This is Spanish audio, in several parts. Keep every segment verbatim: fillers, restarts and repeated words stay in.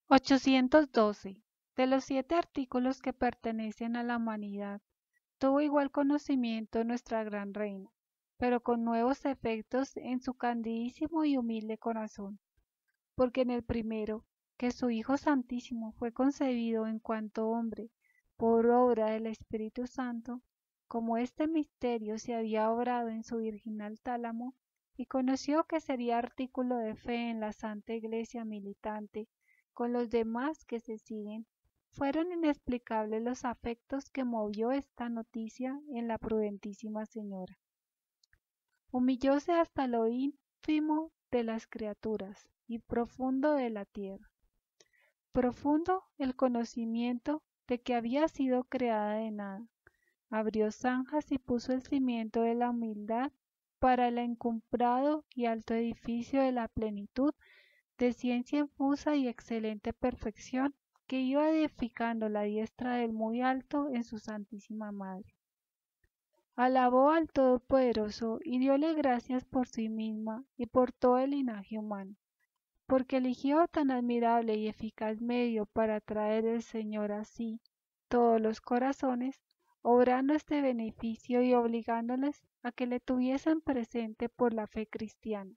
ochocientos doce. De los siete artículos que pertenecen a la humanidad, tuvo igual conocimiento nuestra gran reina, pero con nuevos efectos en su candidísimo y humilde corazón, porque en el primero, que su Hijo Santísimo fue concebido en cuanto hombre por obra del Espíritu Santo, como este misterio se había obrado en su virginal tálamo, y conoció que sería artículo de fe en la Santa Iglesia militante con los demás que se siguen, fueron inexplicables los afectos que movió esta noticia en la prudentísima señora. Humillóse hasta lo ínfimo de las criaturas y profundo de la tierra. Profundo el conocimiento de que había sido creada de nada. Abrió zanjas y puso el cimiento de la humildad para el encumbrado y alto edificio de la plenitud de ciencia infusa y excelente perfección que iba edificando la diestra del muy alto en su Santísima Madre. Alabó al Todopoderoso y dióle gracias por sí misma y por todo el linaje humano, porque eligió tan admirable y eficaz medio para atraer el Señor a sí todos los corazones, obrando este beneficio y obligándoles a que le tuviesen presente por la fe cristiana.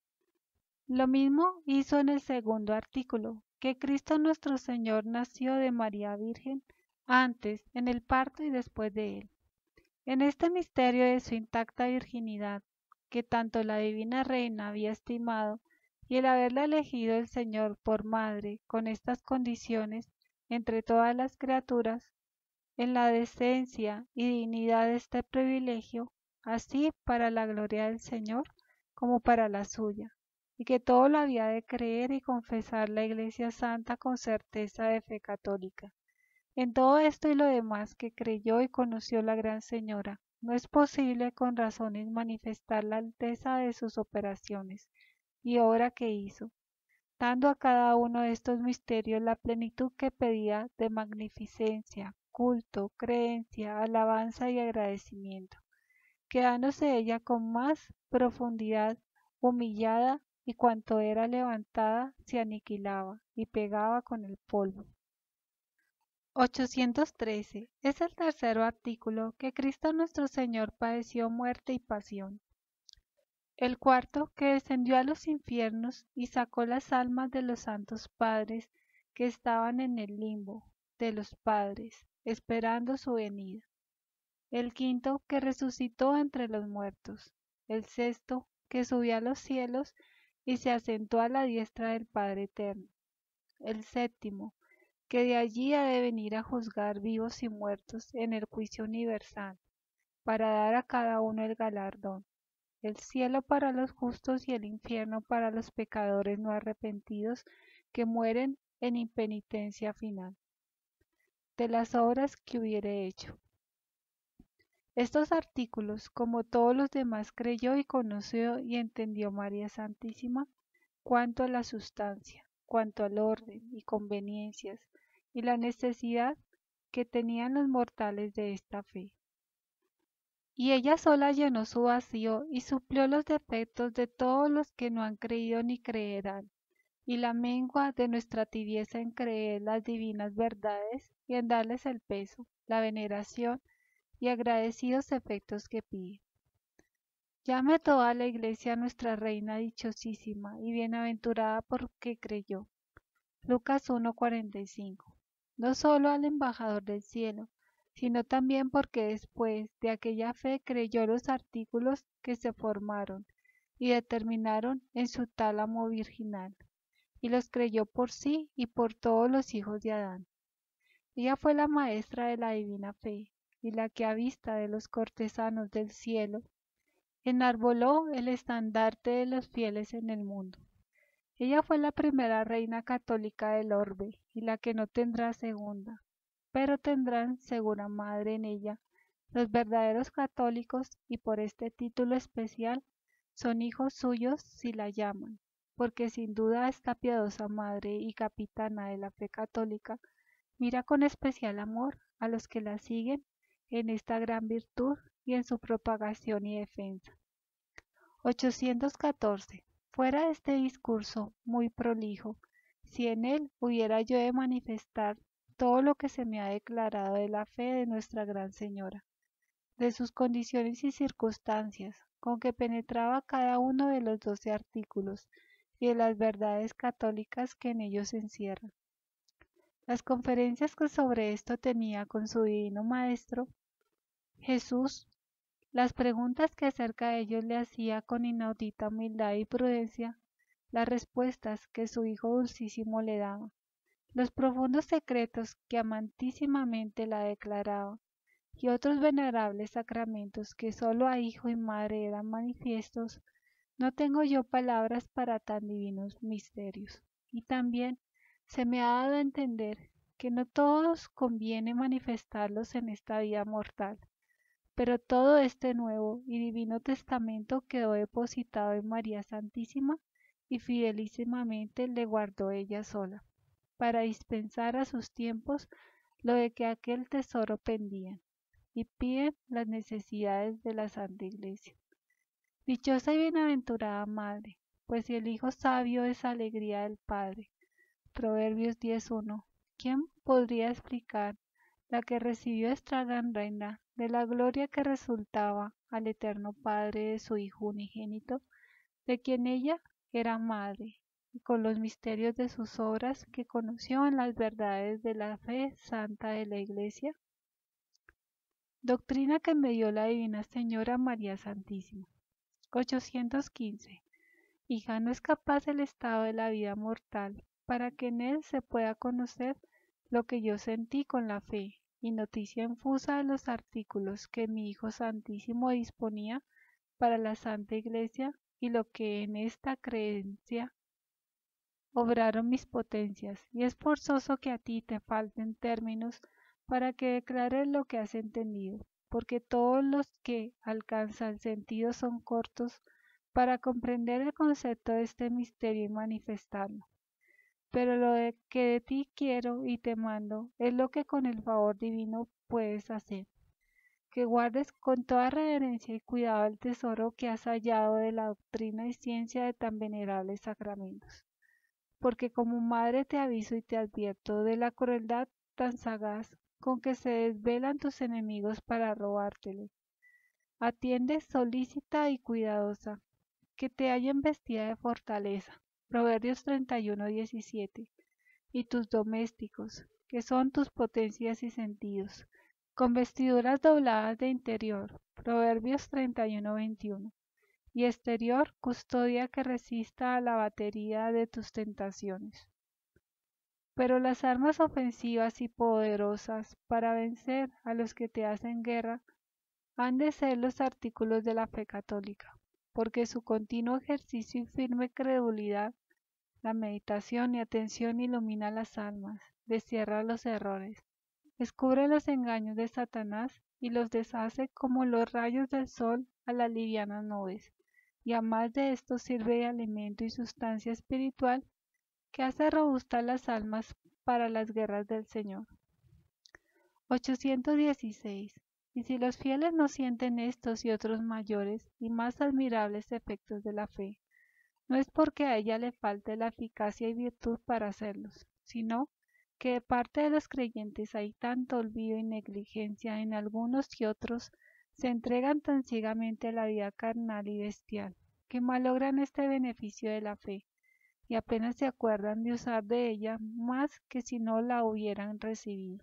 Lo mismo hizo en el segundo artículo, que Cristo nuestro Señor nació de María Virgen antes, en el parto y después de él. En este misterio de su intacta virginidad, que tanto la divina reina había estimado, y el haberla elegido el Señor por madre con estas condiciones entre todas las criaturas, en la decencia y dignidad de este privilegio, así para la gloria del Señor como para la suya, y que todo lo había de creer y confesar la Iglesia Santa con certeza de fe católica. En todo esto y lo demás que creyó y conoció la Gran Señora, no es posible con razones manifestar la alteza de sus operaciones y obra que hizo, dando a cada uno de estos misterios la plenitud que pedía de magnificencia, culto, creencia, alabanza y agradecimiento, quedándose ella con más profundidad humillada y cuanto era levantada se aniquilaba y pegaba con el polvo. ochocientos trece. Es el tercer artículo que Cristo nuestro Señor padeció muerte y pasión. El cuarto, que descendió a los infiernos y sacó las almas de los santos padres que estaban en el limbo de los padres, esperando su venida. El quinto, que resucitó entre los muertos. El sexto, que subió a los cielos y se asentó a la diestra del Padre Eterno. El séptimo, que de allí ha de venir a juzgar vivos y muertos en el juicio universal, para dar a cada uno el galardón, el cielo para los justos y el infierno para los pecadores no arrepentidos que mueren en impenitencia final, de las obras que hubiere hecho. Estos artículos, como todos los demás, creyó y conoció y entendió María Santísima, cuanto a la sustancia, cuanto al orden y conveniencias, y la necesidad que tenían los mortales de esta fe. Y ella sola llenó su vacío y suplió los defectos de todos los que no han creído ni creerán, y la mengua de nuestra tibieza en creer las divinas verdades y en darles el peso, la veneración y agradecidos efectos que pide. Llame toda la Iglesia nuestra Reina dichosísima y bienaventurada porque creyó. Lucas uno cuarenta y cinco. No solo al embajador del cielo, sino también porque después de aquella fe creyó los artículos que se formaron y determinaron en su tálamo virginal, y los creyó por sí y por todos los hijos de Adán. Ella fue la maestra de la divina fe, y la que a vista de los cortesanos del cielo enarboló el estandarte de los fieles en el mundo. Ella fue la primera reina católica del orbe y la que no tendrá segunda, pero tendrán segura madre en ella los verdaderos católicos y por este título especial son hijos suyos si la llaman, porque sin duda esta piadosa madre y capitana de la fe católica mira con especial amor a los que la siguen en esta gran virtud y en su propagación y defensa. ochocientos catorce. Fuera de este discurso muy prolijo, si en él hubiera yo de manifestar todo lo que se me ha declarado de la fe de Nuestra Gran Señora, de sus condiciones y circunstancias, con que penetraba cada uno de los doce artículos y de las verdades católicas que en ellos se encierran. Las conferencias que sobre esto tenía con su divino Maestro Jesús, las preguntas que acerca de ellos le hacía con inaudita humildad y prudencia, las respuestas que su Hijo Dulcísimo le daba, los profundos secretos que amantísimamente la declaraba, y otros venerables sacramentos que sólo a Hijo y Madre eran manifiestos, no tengo yo palabras para tan divinos misterios. Y también se me ha dado a entender que no todos conviene manifestarlos en esta vida mortal, pero todo este nuevo y divino testamento quedó depositado en María Santísima y fidelísimamente le guardó ella sola, para dispensar a sus tiempos lo de que aquel tesoro pendían, y piden las necesidades de la Santa Iglesia. Dichosa y bienaventurada Madre, pues si el Hijo sabio es alegría del Padre. Proverbios diez uno. ¿Quién podría explicar la que recibió esta gran reina de la gloria que resultaba al eterno Padre de su Hijo unigénito, de quien ella era madre, y con los misterios de sus obras que conoció en las verdades de la fe santa de la Iglesia? Doctrina que me dio la Divina Señora María Santísima. ochocientos quince. Hija, no es capaz el estado de la vida mortal para que en él se pueda conocer lo que yo sentí con la fe, y noticia infusa de los artículos que mi Hijo Santísimo disponía para la Santa Iglesia, y lo que en esta creencia obraron mis potencias, y es forzoso que a ti te falten términos para que declares lo que has entendido, porque todos los que alcanzan sentido son cortos para comprender el concepto de este misterio y manifestarlo. Pero lo de que de ti quiero y te mando es lo que con el favor divino puedes hacer, que guardes con toda reverencia y cuidado el tesoro que has hallado de la doctrina y ciencia de tan venerables sacramentos, porque como madre te aviso y te advierto de la crueldad tan sagaz con que se desvelan tus enemigos para robártele. Atiende solícita y cuidadosa, que te hallen vestida de fortaleza. Proverbios treinta y uno diecisiete. Y tus domésticos, que son tus potencias y sentidos, con vestiduras dobladas de interior. Proverbios treinta y uno veintiuno. Y exterior, custodia que resista a la batería de tus tentaciones. Pero las armas ofensivas y poderosas para vencer a los que te hacen guerra han de ser los artículos de la fe católica, porque su continuo ejercicio y firme credulidad, la meditación y atención ilumina las almas, destierra los errores, descubre los engaños de Satanás y los deshace como los rayos del sol a las livianas nubes, y a más de esto sirve de alimento y sustancia espiritual que hace robustas las almas para las guerras del Señor. ochocientos dieciséis. Y si los fieles no sienten estos y otros mayores y más admirables efectos de la fe, no es porque a ella le falte la eficacia y virtud para hacerlos, sino que de parte de los creyentes hay tanto olvido y negligencia en algunos y otros se entregan tan ciegamente a la vida carnal y bestial, que malogran este beneficio de la fe, y apenas se acuerdan de usar de ella más que si no la hubieran recibido.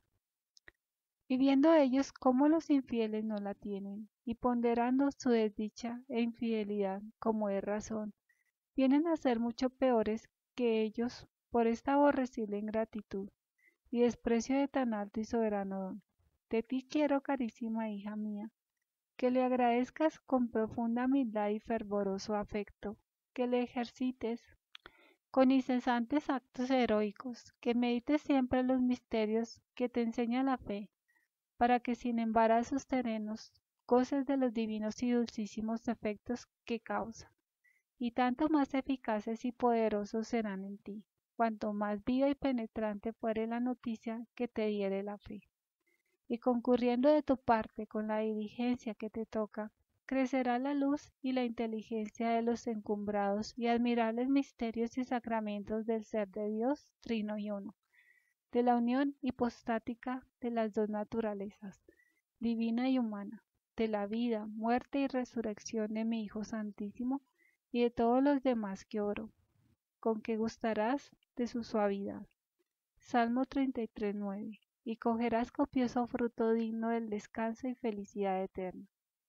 Y viendo ellos cómo los infieles no la tienen, y ponderando su desdicha e infidelidad como es razón, vienen a ser mucho peores que ellos por esta aborrecible ingratitud y desprecio de tan alto y soberano don. De ti quiero, carísima hija mía, que le agradezcas con profunda humildad y fervoroso afecto, que le ejercites con incesantes actos heroicos, que medites siempre los misterios que te enseña la fe, para que sin embarazos terrenos goces de los divinos y dulcísimos efectos que causa, y tanto más eficaces y poderosos serán en ti, cuanto más viva y penetrante fuere la noticia que te diere la fe. Y concurriendo de tu parte con la diligencia que te toca, crecerá la luz y la inteligencia de los encumbrados y admirables misterios y sacramentos del ser de Dios, trino y uno, de la unión hipostática de las dos naturalezas, divina y humana, de la vida, muerte y resurrección de mi Hijo Santísimo y de todos los demás que oro, con que gustarás de su suavidad. Salmo treinta y tres, nueve. Y cogerás copioso fruto digno del descanso y felicidad eterna.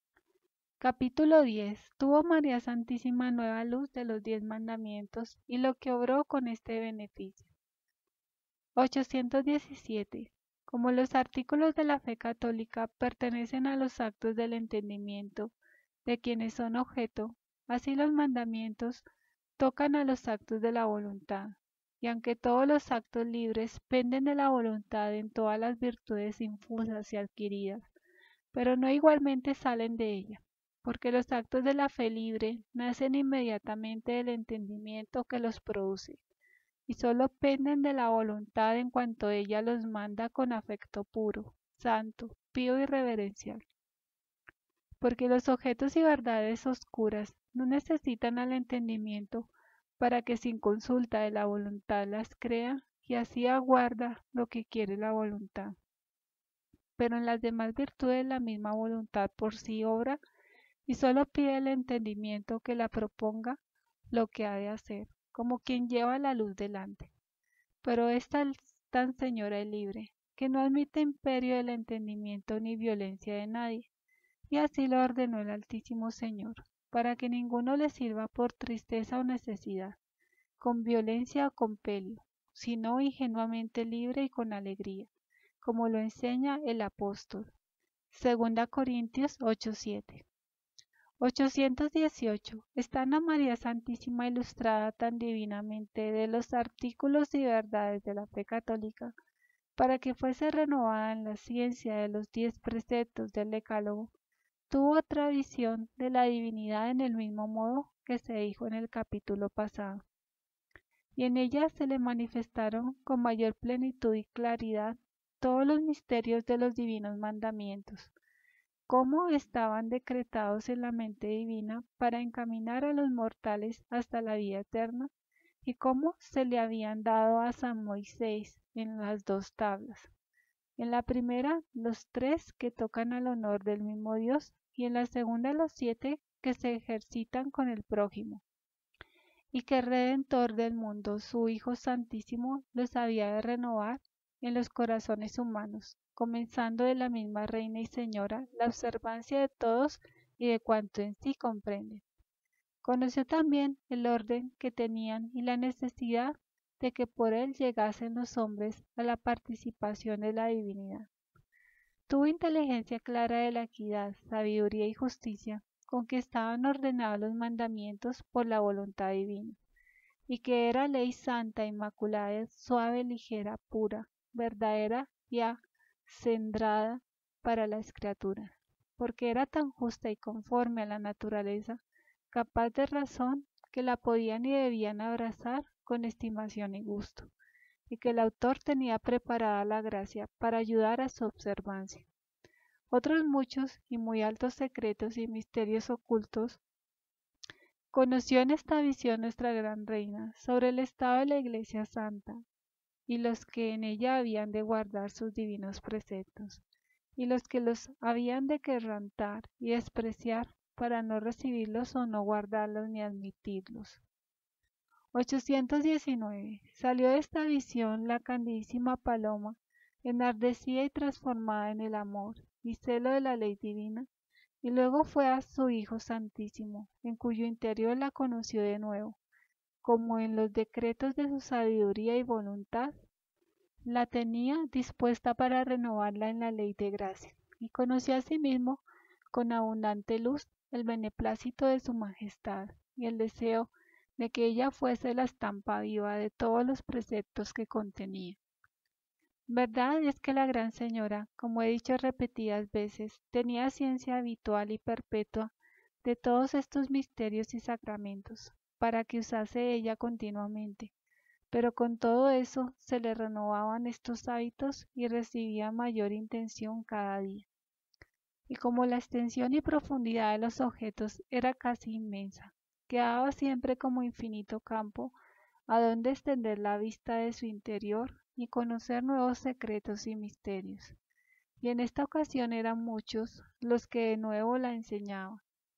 Capítulo diez. Tuvo María Santísima nueva luz de los diez mandamientos y lo que obró con este beneficio. ochocientos diecisiete. Como los artículos de la fe católica pertenecen a los actos del entendimiento de quienes son objeto, así los mandamientos tocan a los actos de la voluntad, y aunque todos los actos libres penden de la voluntad en todas las virtudes infusas y adquiridas, pero no igualmente salen de ella, porque los actos de la fe libre nacen inmediatamente del entendimiento que los produce, y sólo penden de la voluntad en cuanto ella los manda con afecto puro, santo, pío y reverencial. Porque los objetos y verdades oscuras no necesitan al entendimiento para que sin consulta de la voluntad las crea y así aguarda lo que quiere la voluntad. Pero en las demás virtudes la misma voluntad por sí obra y sólo pide el entendimiento que la proponga lo que ha de hacer, como quien lleva la luz delante. Pero esta es tan señora y libre, que no admite imperio del entendimiento ni violencia de nadie, y así lo ordenó el Altísimo Señor, para que ninguno le sirva por tristeza o necesidad, con violencia o con pelio, sino ingenuamente libre y con alegría, como lo enseña el apóstol. Segunda Corintios ocho, siete. ochocientos dieciocho. Estando María Santísima ilustrada tan divinamente de los artículos y verdades de la fe católica, para que fuese renovada en la ciencia de los diez preceptos del Decálogo, tuvo otra visión de la divinidad en el mismo modo que se dijo en el capítulo pasado, y en ella se le manifestaron con mayor plenitud y claridad todos los misterios de los divinos mandamientos, cómo estaban decretados en la mente divina para encaminar a los mortales hasta la vida eterna, y cómo se le habían dado a San Moisés en las dos tablas. En la primera, los tres que tocan al honor del mismo Dios, y en la segunda los siete que se ejercitan con el prójimo, y que el Redentor del mundo, su Hijo Santísimo, los había de renovar en los corazones humanos, comenzando de la misma Reina y Señora la observancia de todos y de cuanto en sí comprenden. Conoció también el orden que tenían y la necesidad de que por él llegasen los hombres a la participación de la divinidad. Tuvo inteligencia clara de la equidad, sabiduría y justicia con que estaban ordenados los mandamientos por la voluntad divina, y que era ley santa, inmaculada, suave, ligera, pura, verdadera y acendrada para las criaturas, porque era tan justa y conforme a la naturaleza, capaz de razón, que la podían y debían abrazar con estimación y gusto, y que el autor tenía preparada la gracia para ayudar a su observancia. Otros muchos y muy altos secretos y misterios ocultos conoció en esta visión nuestra gran reina sobre el estado de la Iglesia Santa, y los que en ella habían de guardar sus divinos preceptos, y los que los habían de quebrantar y despreciar para no recibirlos o no guardarlos ni admitirlos. ochocientos diecinueve. Salió de esta visión la candidísima paloma, enardecida y transformada en el amor y celo de la ley divina, y luego fue a su Hijo Santísimo, en cuyo interior la conoció de nuevo, como en los decretos de su sabiduría y voluntad, la tenía dispuesta para renovarla en la ley de gracia, y conoció asimismo con abundante luz el beneplácito de su majestad y el deseo de que ella fuese la estampa viva de todos los preceptos que contenía. Verdad es que la Gran Señora, como he dicho repetidas veces, tenía ciencia habitual y perpetua de todos estos misterios y sacramentos, para que usase ella continuamente, pero con todo eso se le renovaban estos hábitos y recibía mayor intención cada día. y como la extensión y profundidad de los objetos era casi inmensa, quedaba siempre como infinito campo a donde extender la vista de su interior y conocer nuevos secretos y misterios. Y en esta ocasión eran muchos los que de nuevo la enseñaban.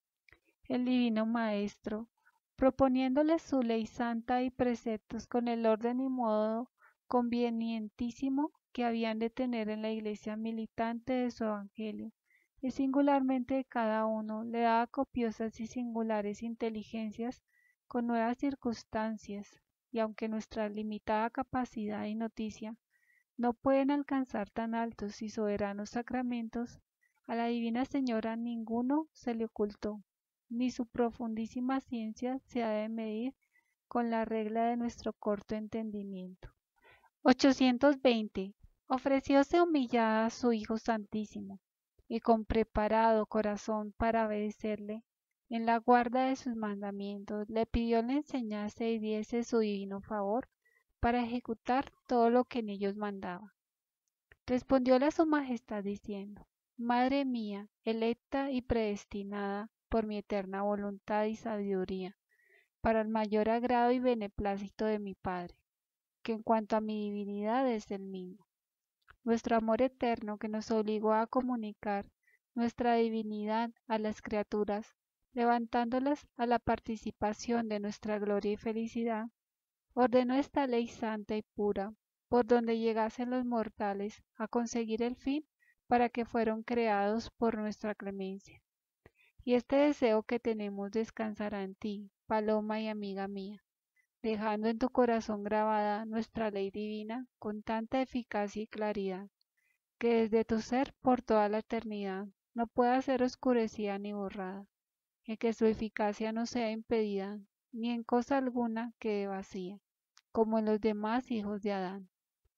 El divino Maestro, proponiéndoles su ley santa y preceptos con el orden y modo convenientísimo que habían de tener en la iglesia militante de su evangelio, y singularmente de cada uno, le daba copiosas y singulares inteligencias con nuevas circunstancias, y aunque nuestra limitada capacidad y noticia no pueden alcanzar tan altos y soberanos sacramentos, a la Divina Señora ninguno se le ocultó, ni su profundísima ciencia se ha de medir con la regla de nuestro corto entendimiento. ochocientos veinte. Ofrecióse humillada a su Hijo Santísimo, y con preparado corazón para obedecerle, en la guarda de sus mandamientos, le pidió le enseñase y diese su divino favor para ejecutar todo lo que en ellos mandaba. Respondióle a su majestad diciendo: Madre mía, electa y predestinada por mi eterna voluntad y sabiduría, para el mayor agrado y beneplácito de mi Padre, que en cuanto a mi divinidad es el mismo. Nuestro amor eterno que nos obligó a comunicar nuestra divinidad a las criaturas, levantándolas a la participación de nuestra gloria y felicidad, ordenó esta ley santa y pura, por donde llegasen los mortales a conseguir el fin para que fueron creados por nuestra clemencia. Y este deseo que tenemos descansará en ti, paloma y amiga mía, dejando en tu corazón grabada nuestra ley divina con tanta eficacia y claridad, que desde tu ser por toda la eternidad no pueda ser oscurecida ni borrada, y que su eficacia no sea impedida ni en cosa alguna quede vacía, como en los demás hijos de Adán.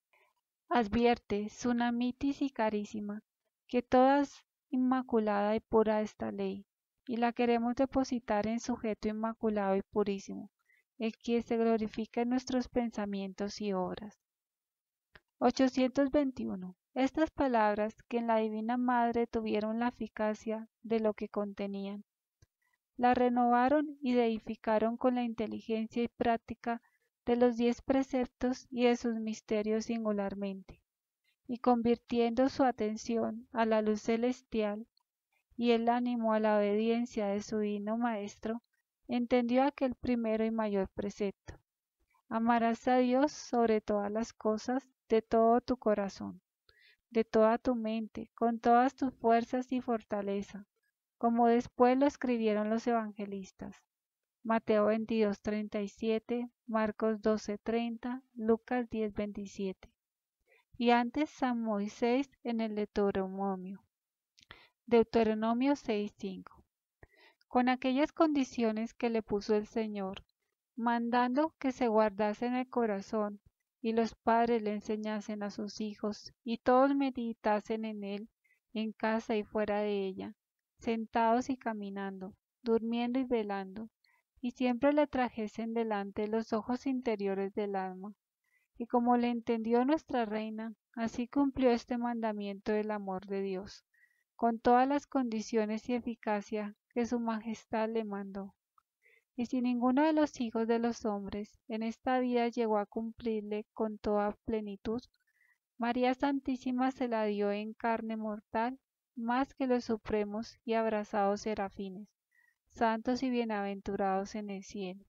Advierte, Tsunamitis y carísima, que toda es inmaculada y pura esta ley, y la queremos depositar en sujeto inmaculado y purísimo, el que se glorifica en nuestros pensamientos y obras. ochocientos veintiuno. Estas palabras que en la Divina Madre tuvieron la eficacia de lo que contenían, la renovaron y deificaron con la inteligencia y práctica de los diez preceptos y de sus misterios singularmente, y convirtiendo su atención a la luz celestial y el ánimo a la obediencia de su divino Maestro, entendió aquel primero y mayor precepto: amarás a Dios sobre todas las cosas, de todo tu corazón, de toda tu mente, con todas tus fuerzas y fortaleza, como después lo escribieron los evangelistas. Mateo veintidós treinta y siete, Marcos doce treinta, Lucas diez veintisiete. Y antes San Moisés en el Deuteronomio. Deuteronomio seis cinco. Con aquellas condiciones que le puso el Señor, mandando que se guardase en el corazón, y los padres le enseñasen a sus hijos, y todos meditasen en él, en casa y fuera de ella, sentados y caminando, durmiendo y velando, y siempre le trajesen delante los ojos interiores del alma. Y como le entendió nuestra reina, así cumplió este mandamiento del amor de Dios, con todas las condiciones y eficacia que su majestad le mandó. Y si ninguno de los hijos de los hombres en esta vida llegó a cumplirle con toda plenitud, María Santísima se la dio en carne mortal más que los supremos y abrazados serafines, santos y bienaventurados en el cielo.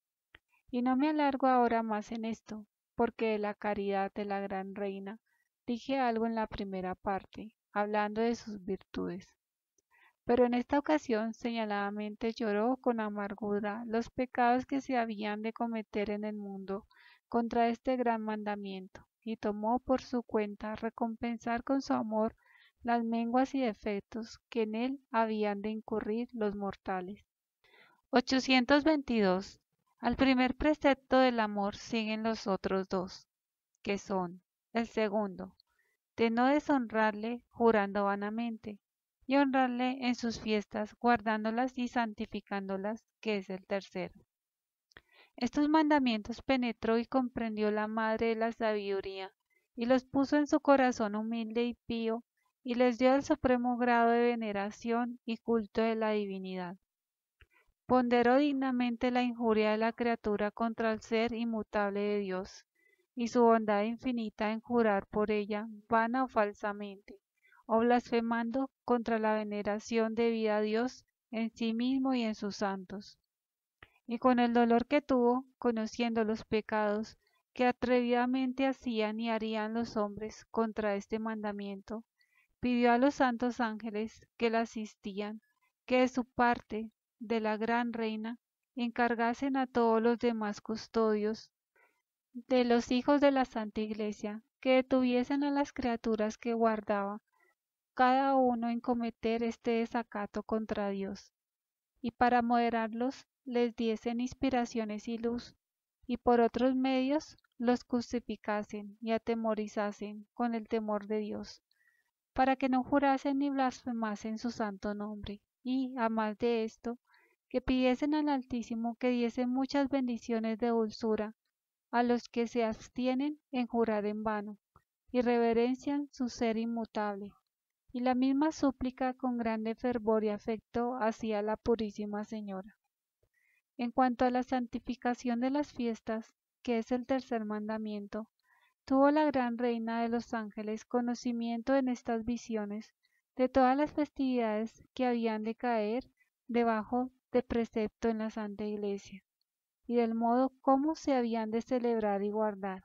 Y no me alargo ahora más en esto, porque de la caridad de la gran reina dije algo en la primera parte, hablando de sus virtudes. Pero en esta ocasión señaladamente lloró con amargura los pecados que se habían de cometer en el mundo contra este gran mandamiento, y tomó por su cuenta recompensar con su amor las menguas y defectos que en él habían de incurrir los mortales. ochocientos veintidós. Al primer precepto del amor siguen los otros dos, que son: el segundo, de no deshonrarle jurando vanamente, y honrarle en sus fiestas, guardándolas y santificándolas, que es el tercero. Estos mandamientos penetró y comprendió la madre de la sabiduría, y los puso en su corazón humilde y pío, y les dio el supremo grado de veneración y culto de la divinidad. Ponderó dignamente la injuria de la criatura contra el ser inmutable de Dios, y su bondad infinita en jurar por ella, vana o falsamente, o blasfemando contra la veneración debida a Dios en sí mismo y en sus santos. Y con el dolor que tuvo, conociendo los pecados que atrevidamente hacían y harían los hombres contra este mandamiento, pidió a los santos ángeles que la asistían, que de su parte, de la gran reina, encargasen a todos los demás custodios de los hijos de la Santa Iglesia, que detuviesen a las criaturas que guardaba, cada uno en cometer este desacato contra Dios, y para moderarlos les diesen inspiraciones y luz, y por otros medios los justificasen y atemorizasen con el temor de Dios, para que no jurasen ni blasfemasen su santo nombre, y, a más de esto, que pidiesen al Altísimo que diese muchas bendiciones de dulzura a los que se abstienen en jurar en vano, y reverencian su ser inmutable. Y la misma súplica con grande fervor y afecto hacía la Purísima Señora. En cuanto a la santificación de las fiestas, que es el tercer mandamiento, tuvo la gran reina de los ángeles conocimiento en estas visiones de todas las festividades que habían de caer debajo de precepto en la Santa Iglesia, y del modo cómo se habían de celebrar y guardar.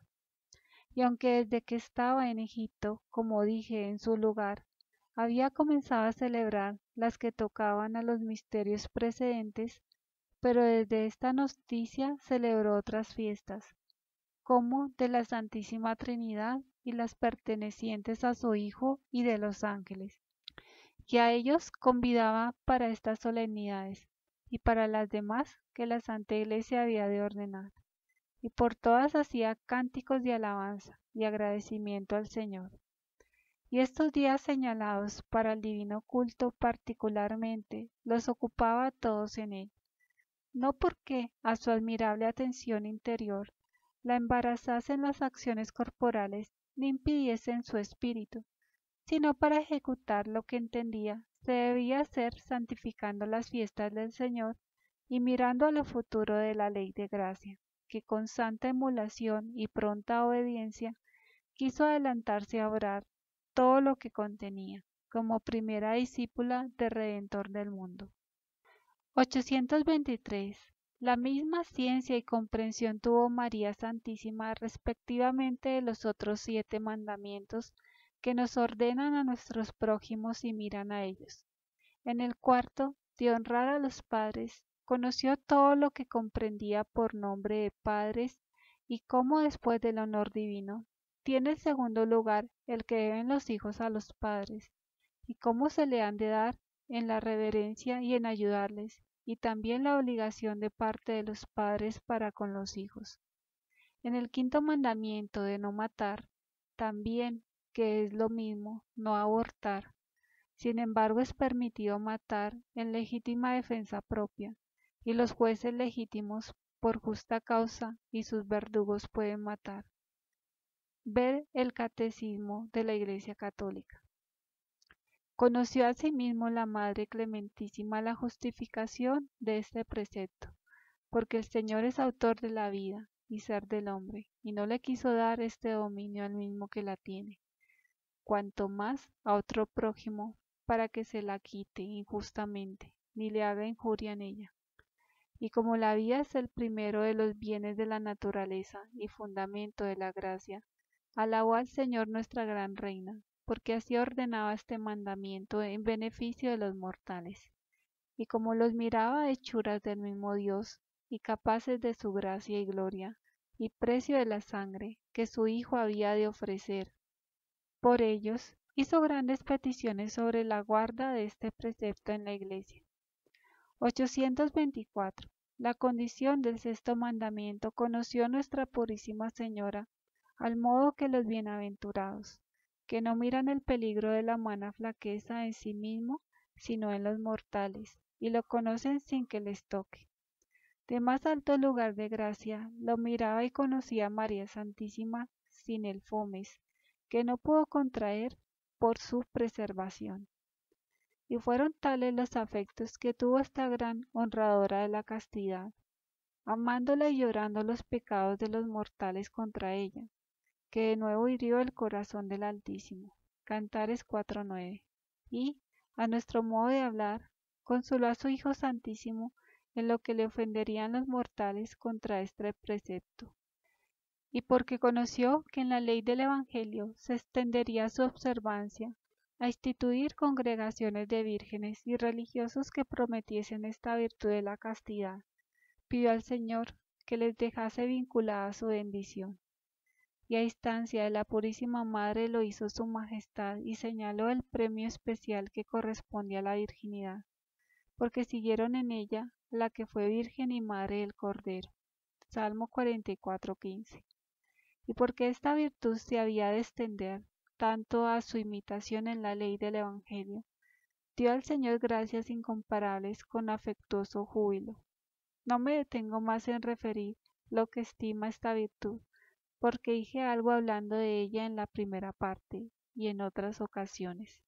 Y aunque desde que estaba en Egipto, como dije en su lugar, había comenzado a celebrar las que tocaban a los misterios precedentes, pero desde esta noticia celebró otras fiestas, como de la Santísima Trinidad y las pertenecientes a su Hijo y de los ángeles, que a ellos convidaba para estas solemnidades y para las demás que la Santa Iglesia había de ordenar, y por todas hacía cánticos de alabanza y agradecimiento al Señor. Y estos días señalados para el divino culto particularmente los ocupaba a todos en él, no porque a su admirable atención interior la embarazasen las acciones corporales ni impidiesen su espíritu, sino para ejecutar lo que entendía se debía hacer santificando las fiestas del Señor y mirando a lo futuro de la ley de gracia, que con santa emulación y pronta obediencia quiso adelantarse a obrar todo lo que contenía, como primera discípula del Redentor del mundo. ochocientos veintitrés. La misma ciencia y comprensión tuvo María Santísima respectivamente de los otros siete mandamientos que nos ordenan a nuestros prójimos y miran a ellos. En el cuarto, de honrar a los padres, conoció todo lo que comprendía por nombre de padres y cómo después del honor divino tiene el segundo lugar el que deben los hijos a los padres, y cómo se le han de dar en la reverencia y en ayudarles, y también la obligación de parte de los padres para con los hijos. En el quinto mandamiento de no matar, también, que es lo mismo, no abortar. Sin embargo, es permitido matar en legítima defensa propia, y los jueces legítimos por justa causa y sus verdugos pueden matar. Ver el Catecismo de la Iglesia Católica. Conoció asimismo la Madre Clementísima la justificación de este precepto, porque el Señor es autor de la vida y ser del hombre, y no le quiso dar este dominio al mismo que la tiene, cuanto más a otro prójimo, para que se la quite injustamente, ni le haga injuria en ella. Y como la vida es el primero de los bienes de la naturaleza y fundamento de la gracia, alabó al Señor nuestra gran Reina, porque así ordenaba este mandamiento en beneficio de los mortales. Y como los miraba hechuras del mismo Dios, y capaces de su gracia y gloria, y precio de la sangre que su Hijo había de ofrecer por ellos, hizo grandes peticiones sobre la guarda de este precepto en la Iglesia. ochocientos veinticuatro. La condición del sexto mandamiento conoció Nuestra Purísima Señora, al modo que los bienaventurados, que no miran el peligro de la humana flaqueza en sí mismo, sino en los mortales, y lo conocen sin que les toque. De más alto lugar de gracia, lo miraba y conocía María Santísima sin el fomes, que no pudo contraer por su preservación. Y fueron tales los afectos que tuvo esta gran honradora de la castidad, amándola y llorando los pecados de los mortales contra ella, que de nuevo hirió el corazón del Altísimo. Cantares cuatro nueve. Y, a nuestro modo de hablar, consoló a su Hijo Santísimo en lo que le ofenderían los mortales contra este precepto. Y porque conoció que en la ley del Evangelio se extendería su observancia a instituir congregaciones de vírgenes y religiosos que prometiesen esta virtud de la castidad, pidió al Señor que les dejase vinculada su bendición. Y a instancia de la Purísima Madre lo hizo su Majestad y señaló el premio especial que corresponde a la virginidad, porque siguieron en ella la que fue virgen y madre del Cordero. Salmo cuarenta y cuatro, quince. Y porque esta virtud se había de extender tanto a su imitación en la ley del Evangelio, dio al Señor gracias incomparables con afectuoso júbilo. No me detengo más en referir lo que estima esta virtud, porque dije algo hablando de ella en la primera parte y en otras ocasiones.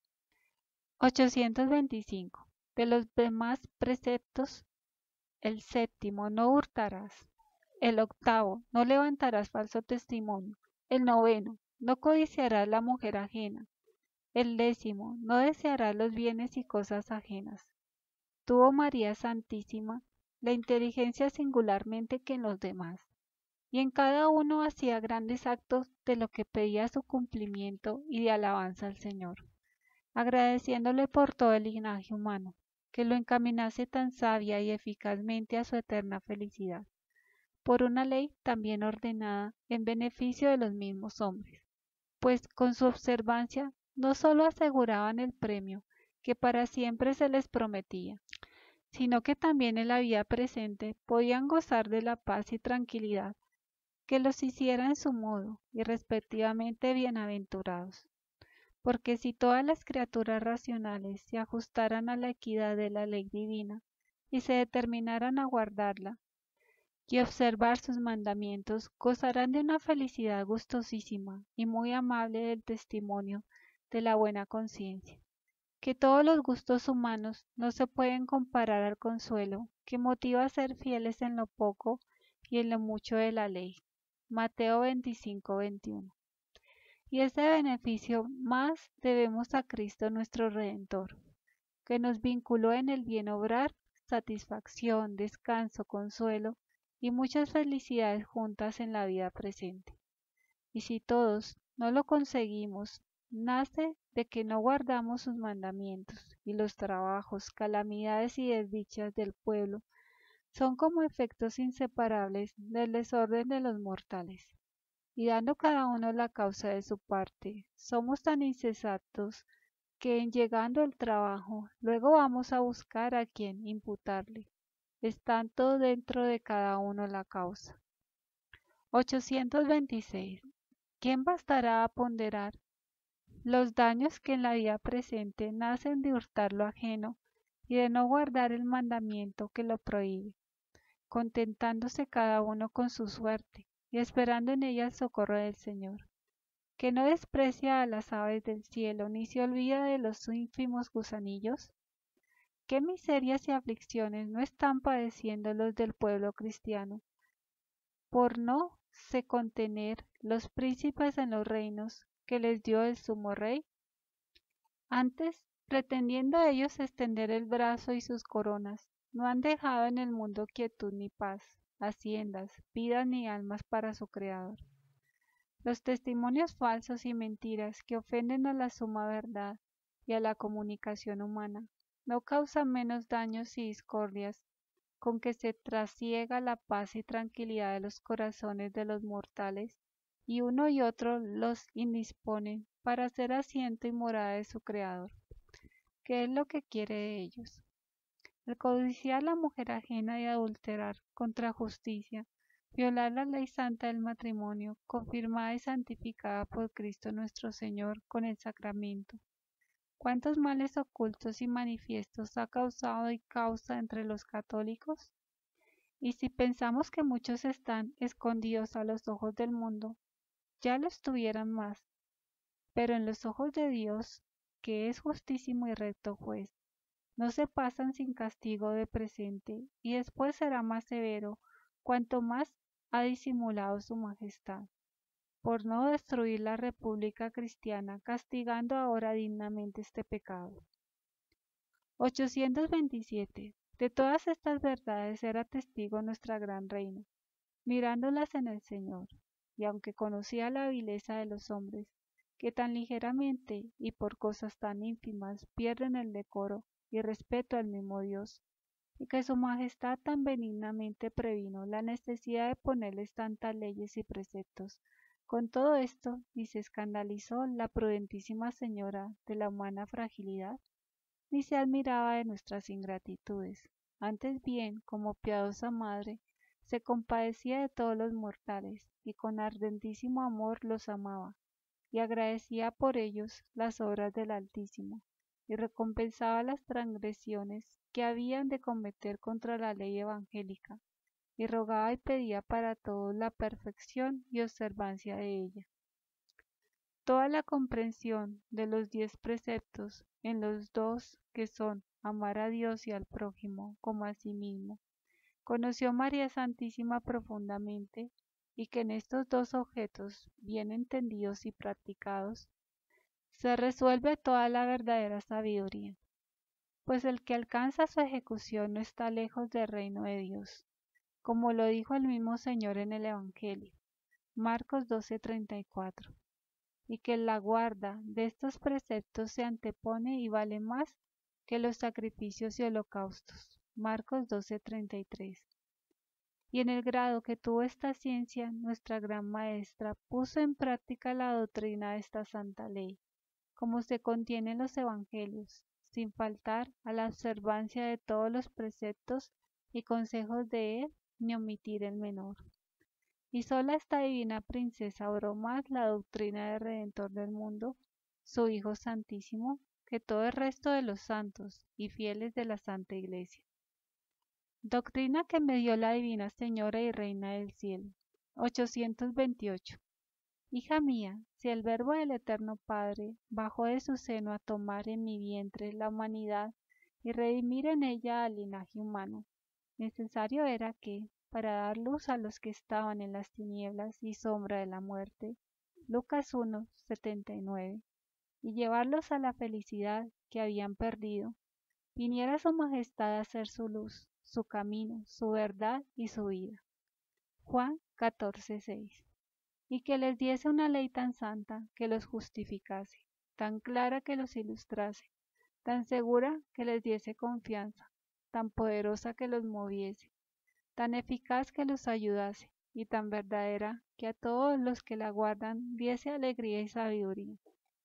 ochocientos veinticinco. De los demás preceptos, el séptimo, no hurtarás. El octavo, no levantarás falso testimonio. El noveno, no codiciarás la mujer ajena. El décimo, no desearás los bienes y cosas ajenas. Tuvo María Santísima la inteligencia singularmente que en los demás, y en cada uno hacía grandes actos de lo que pedía su cumplimiento y de alabanza al Señor, agradeciéndole por todo el linaje humano, que lo encaminase tan sabia y eficazmente a su eterna felicidad, por una ley tan bien ordenada en beneficio de los mismos hombres, pues con su observancia no sólo aseguraban el premio que para siempre se les prometía, sino que también en la vida presente podían gozar de la paz y tranquilidad que los hiciera en su modo y respectivamente bienaventurados. Porque si todas las criaturas racionales se ajustaran a la equidad de la ley divina y se determinaran a guardarla y observar sus mandamientos, gozarán de una felicidad gustosísima y muy amable del testimonio de la buena conciencia, que todos los gustos humanos no se pueden comparar al consuelo que motiva a ser fieles en lo poco y en lo mucho de la ley. Mateo veinticinco, veintiuno. Y ese beneficio más debemos a Cristo nuestro Redentor, que nos vinculó en el bien obrar, satisfacción, descanso, consuelo y muchas felicidades juntas en la vida presente. Y si todos no lo conseguimos, nace de que no guardamos sus mandamientos, y los trabajos, calamidades y desdichas del pueblo son como efectos inseparables del desorden de los mortales. Y dando cada uno la causa de su parte, somos tan insensatos que en llegando el trabajo, luego vamos a buscar a quien imputarle, estando dentro de cada uno la causa. ochocientos veintiséis. ¿Quién bastará a ponderar los daños que en la vida presente nacen de hurtar lo ajeno y de no guardar el mandamiento que lo prohíbe, contentándose cada uno con su suerte y esperando en ella el socorro del Señor, que no desprecia a las aves del cielo ni se olvida de los ínfimos gusanillos? ¿Qué miserias y aflicciones no están padeciendo los del pueblo cristiano por no se contener los príncipes en los reinos que les dio el sumo rey? Antes, pretendiendo ellos extender el brazo y sus coronas, no han dejado en el mundo quietud ni paz, haciendas, vidas ni almas para su Creador. Los testimonios falsos y mentiras que ofenden a la suma verdad y a la comunicación humana no causan menos daños y discordias con que se trasiega la paz y tranquilidad de los corazones de los mortales, y uno y otro los indisponen para ser asiento y morada de su Creador, que es lo que quiere de ellos. El codiciar la mujer ajena y adulterar contra justicia, violar la ley santa del matrimonio, confirmada y santificada por Cristo nuestro Señor con el sacramento. ¿Cuántos males ocultos y manifiestos ha causado y causa entre los católicos? Y si pensamos que muchos están escondidos a los ojos del mundo, ya lo estuvieran más. pero en los ojos de Dios, que es justísimo y recto juez, no se pasan sin castigo de presente, y después será más severo, cuanto más ha disimulado su majestad, por no destruir la república cristiana, castigando ahora dignamente este pecado. ochocientos veintisiete. De todas estas verdades era testigo nuestra gran reina, mirándolas en el Señor, y aunque conocía la vileza de los hombres, que tan ligeramente y por cosas tan ínfimas pierden el decoro y respeto al mismo Dios, y que su majestad tan benignamente previno la necesidad de ponerles tantas leyes y preceptos, con todo esto ni se escandalizó la prudentísima señora de la humana fragilidad, ni se admiraba de nuestras ingratitudes, antes bien, como piadosa madre, se compadecía de todos los mortales, y con ardentísimo amor los amaba, y agradecía por ellos las obras del Altísimo, y recompensaba las transgresiones que habían de cometer contra la ley evangélica, y rogaba y pedía para todos la perfección y observancia de ella. Toda la comprensión de los diez preceptos en los dos que son amar a Dios y al prójimo como a sí mismo, conoció María Santísima profundamente, y que en estos dos objetos, bien entendidos y practicados, se resuelve toda la verdadera sabiduría, pues el que alcanza su ejecución no está lejos del reino de Dios, como lo dijo el mismo Señor en el Evangelio, Marcos doce treinta y cuatro, y que la guarda de estos preceptos se antepone y vale más que los sacrificios y holocaustos, Marcos doce treinta y tres. Y en el grado que tuvo esta ciencia, nuestra gran maestra puso en práctica la doctrina de esta santa ley, como se contiene en los evangelios, sin faltar a la observancia de todos los preceptos y consejos de él, ni omitir el menor. Y sola esta divina princesa obró más la doctrina del Redentor del mundo, su Hijo Santísimo, que todo el resto de los santos y fieles de la Santa Iglesia. Doctrina que me dio la Divina Señora y Reina del Cielo. ochocientos veintiocho. Hija mía, si el Verbo del Eterno Padre bajó de su seno a tomar en mi vientre la humanidad y redimir en ella al linaje humano, necesario era que, para dar luz a los que estaban en las tinieblas y sombra de la muerte, Lucas uno, setenta y nueve, y llevarlos a la felicidad que habían perdido, viniera su majestad a ser su luz, su camino, su verdad y su vida. Juan catorce, seis. Y que les diese una ley tan santa que los justificase, tan clara que los ilustrase, tan segura que les diese confianza, tan poderosa que los moviese, tan eficaz que los ayudase, y tan verdadera que a todos los que la guardan diese alegría y sabiduría.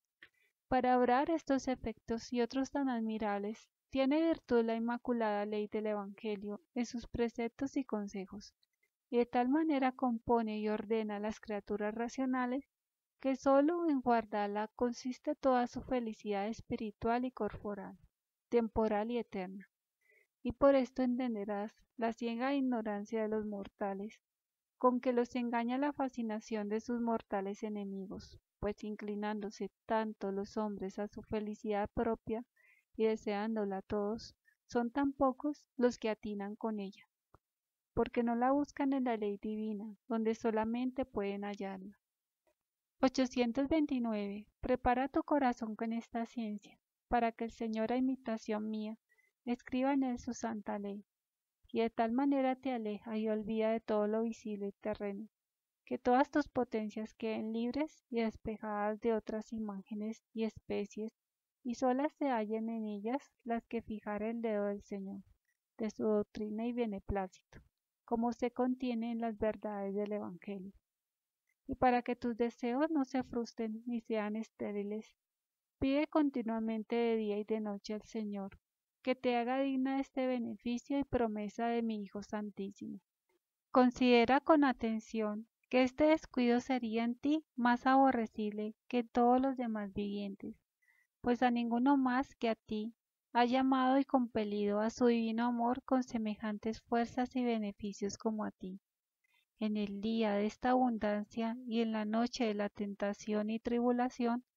Para obrar estos efectos y otros tan admirables, tiene virtud la inmaculada ley del Evangelio en sus preceptos y consejos, y de tal manera compone y ordena las criaturas racionales, que sólo en guardarla consiste toda su felicidad espiritual y corporal, temporal y eterna. Y por esto entenderás la ciega ignorancia de los mortales, con que los engaña la fascinación de sus mortales enemigos, pues inclinándose tanto los hombres a su felicidad propia y deseándola todos, son tan pocos los que atinan con ella, porque no la buscan en la ley divina, donde solamente pueden hallarla. ochocientos veintinueve. Prepara tu corazón con esta ciencia, para que el Señor, a imitación mía, escriba en él su santa ley, y de tal manera te aleja y olvida de todo lo visible y terreno, que todas tus potencias queden libres y despejadas de otras imágenes y especies, y solas se hallen en ellas las que fijare el dedo del Señor, de su doctrina y beneplácito, como se contiene en las verdades del Evangelio. Y para que tus deseos no se frustren ni sean estériles, pide continuamente de día y de noche al Señor, que te haga digna de este beneficio y promesa de mi Hijo Santísimo. Considera con atención que este descuido sería en ti más aborrecible que en todos los demás vivientes, pues a ninguno más que a ti ha llamado y compelido a su divino amor con semejantes fuerzas y beneficios como a ti. En el día de esta abundancia y en la noche de la tentación y tribulación,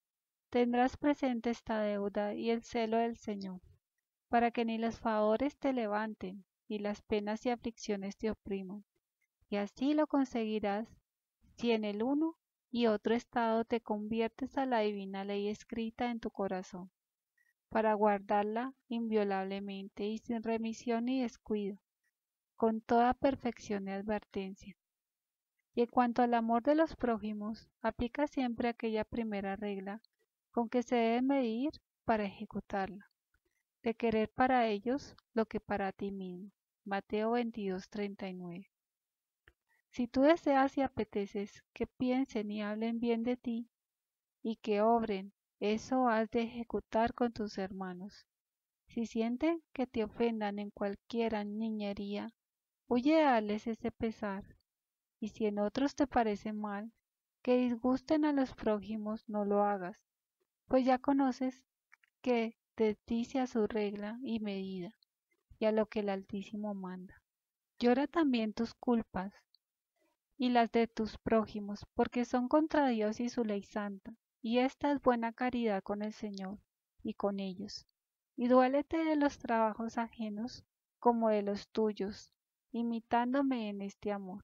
tendrás presente esta deuda y el celo del Señor, para que ni los favores te levanten, ni las penas y aflicciones te opriman, y así lo conseguirás si en el uno y otro estado te conviertes a la divina ley escrita en tu corazón, para guardarla inviolablemente y sin remisión ni descuido, con toda perfección y advertencia. Y en cuanto al amor de los prójimos, aplica siempre aquella primera regla con que se debe medir para ejecutarla, de querer para ellos lo que para ti mismo. Mateo veintidós, treinta y nueve. Si tú deseas y apeteces que piensen y hablen bien de ti, y que obren, eso has de ejecutar con tus hermanos. Si sienten que te ofendan en cualquiera niñería, huye de darles ese pesar, y si en otros te parece mal, que disgusten a los prójimos, no lo hagas, pues ya conoces que te dice a su regla y medida, y a lo que el Altísimo manda. Llora también tus culpas y las de tus prójimos, porque son contra Dios y su ley santa, y esta es buena caridad con el Señor y con ellos. Y duélete de los trabajos ajenos como de los tuyos, imitándome en este amor.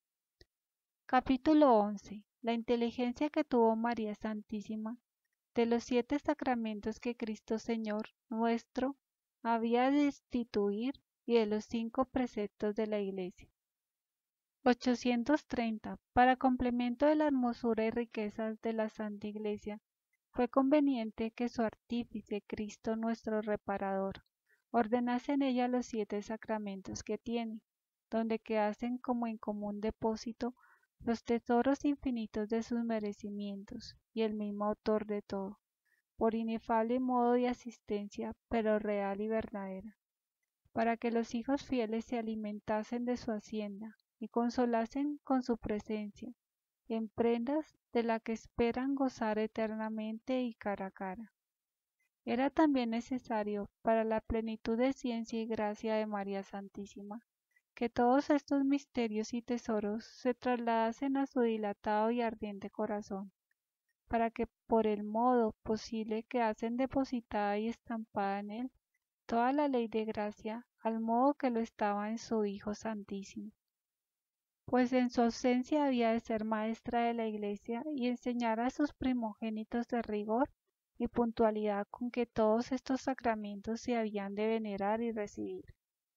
Capítulo once. La inteligencia que tuvo María Santísima de los siete sacramentos que Cristo Señor nuestro había de instituir y de los cinco preceptos de la Iglesia. ochocientos treinta. Para complemento de la hermosura y riquezas de la Santa Iglesia, fue conveniente que su artífice, Cristo nuestro reparador, ordenase en ella los siete sacramentos que tiene, donde quedasen como en común depósito los tesoros infinitos de sus merecimientos, y el mismo autor de todo, por inefable modo de asistencia, pero real y verdadera, para que los hijos fieles se alimentasen de su hacienda, y consolasen con su presencia, en prendas de la que esperan gozar eternamente y cara a cara. Era también necesario, para la plenitud de ciencia y gracia de María Santísima, que todos estos misterios y tesoros se trasladasen a su dilatado y ardiente corazón, para que por el modo posible quedasen depositada y estampada en él toda la ley de gracia, al modo que lo estaba en su Hijo Santísimo, pues en su ausencia había de ser maestra de la Iglesia y enseñar a sus primogénitos de rigor y puntualidad con que todos estos sacramentos se habían de venerar y recibir.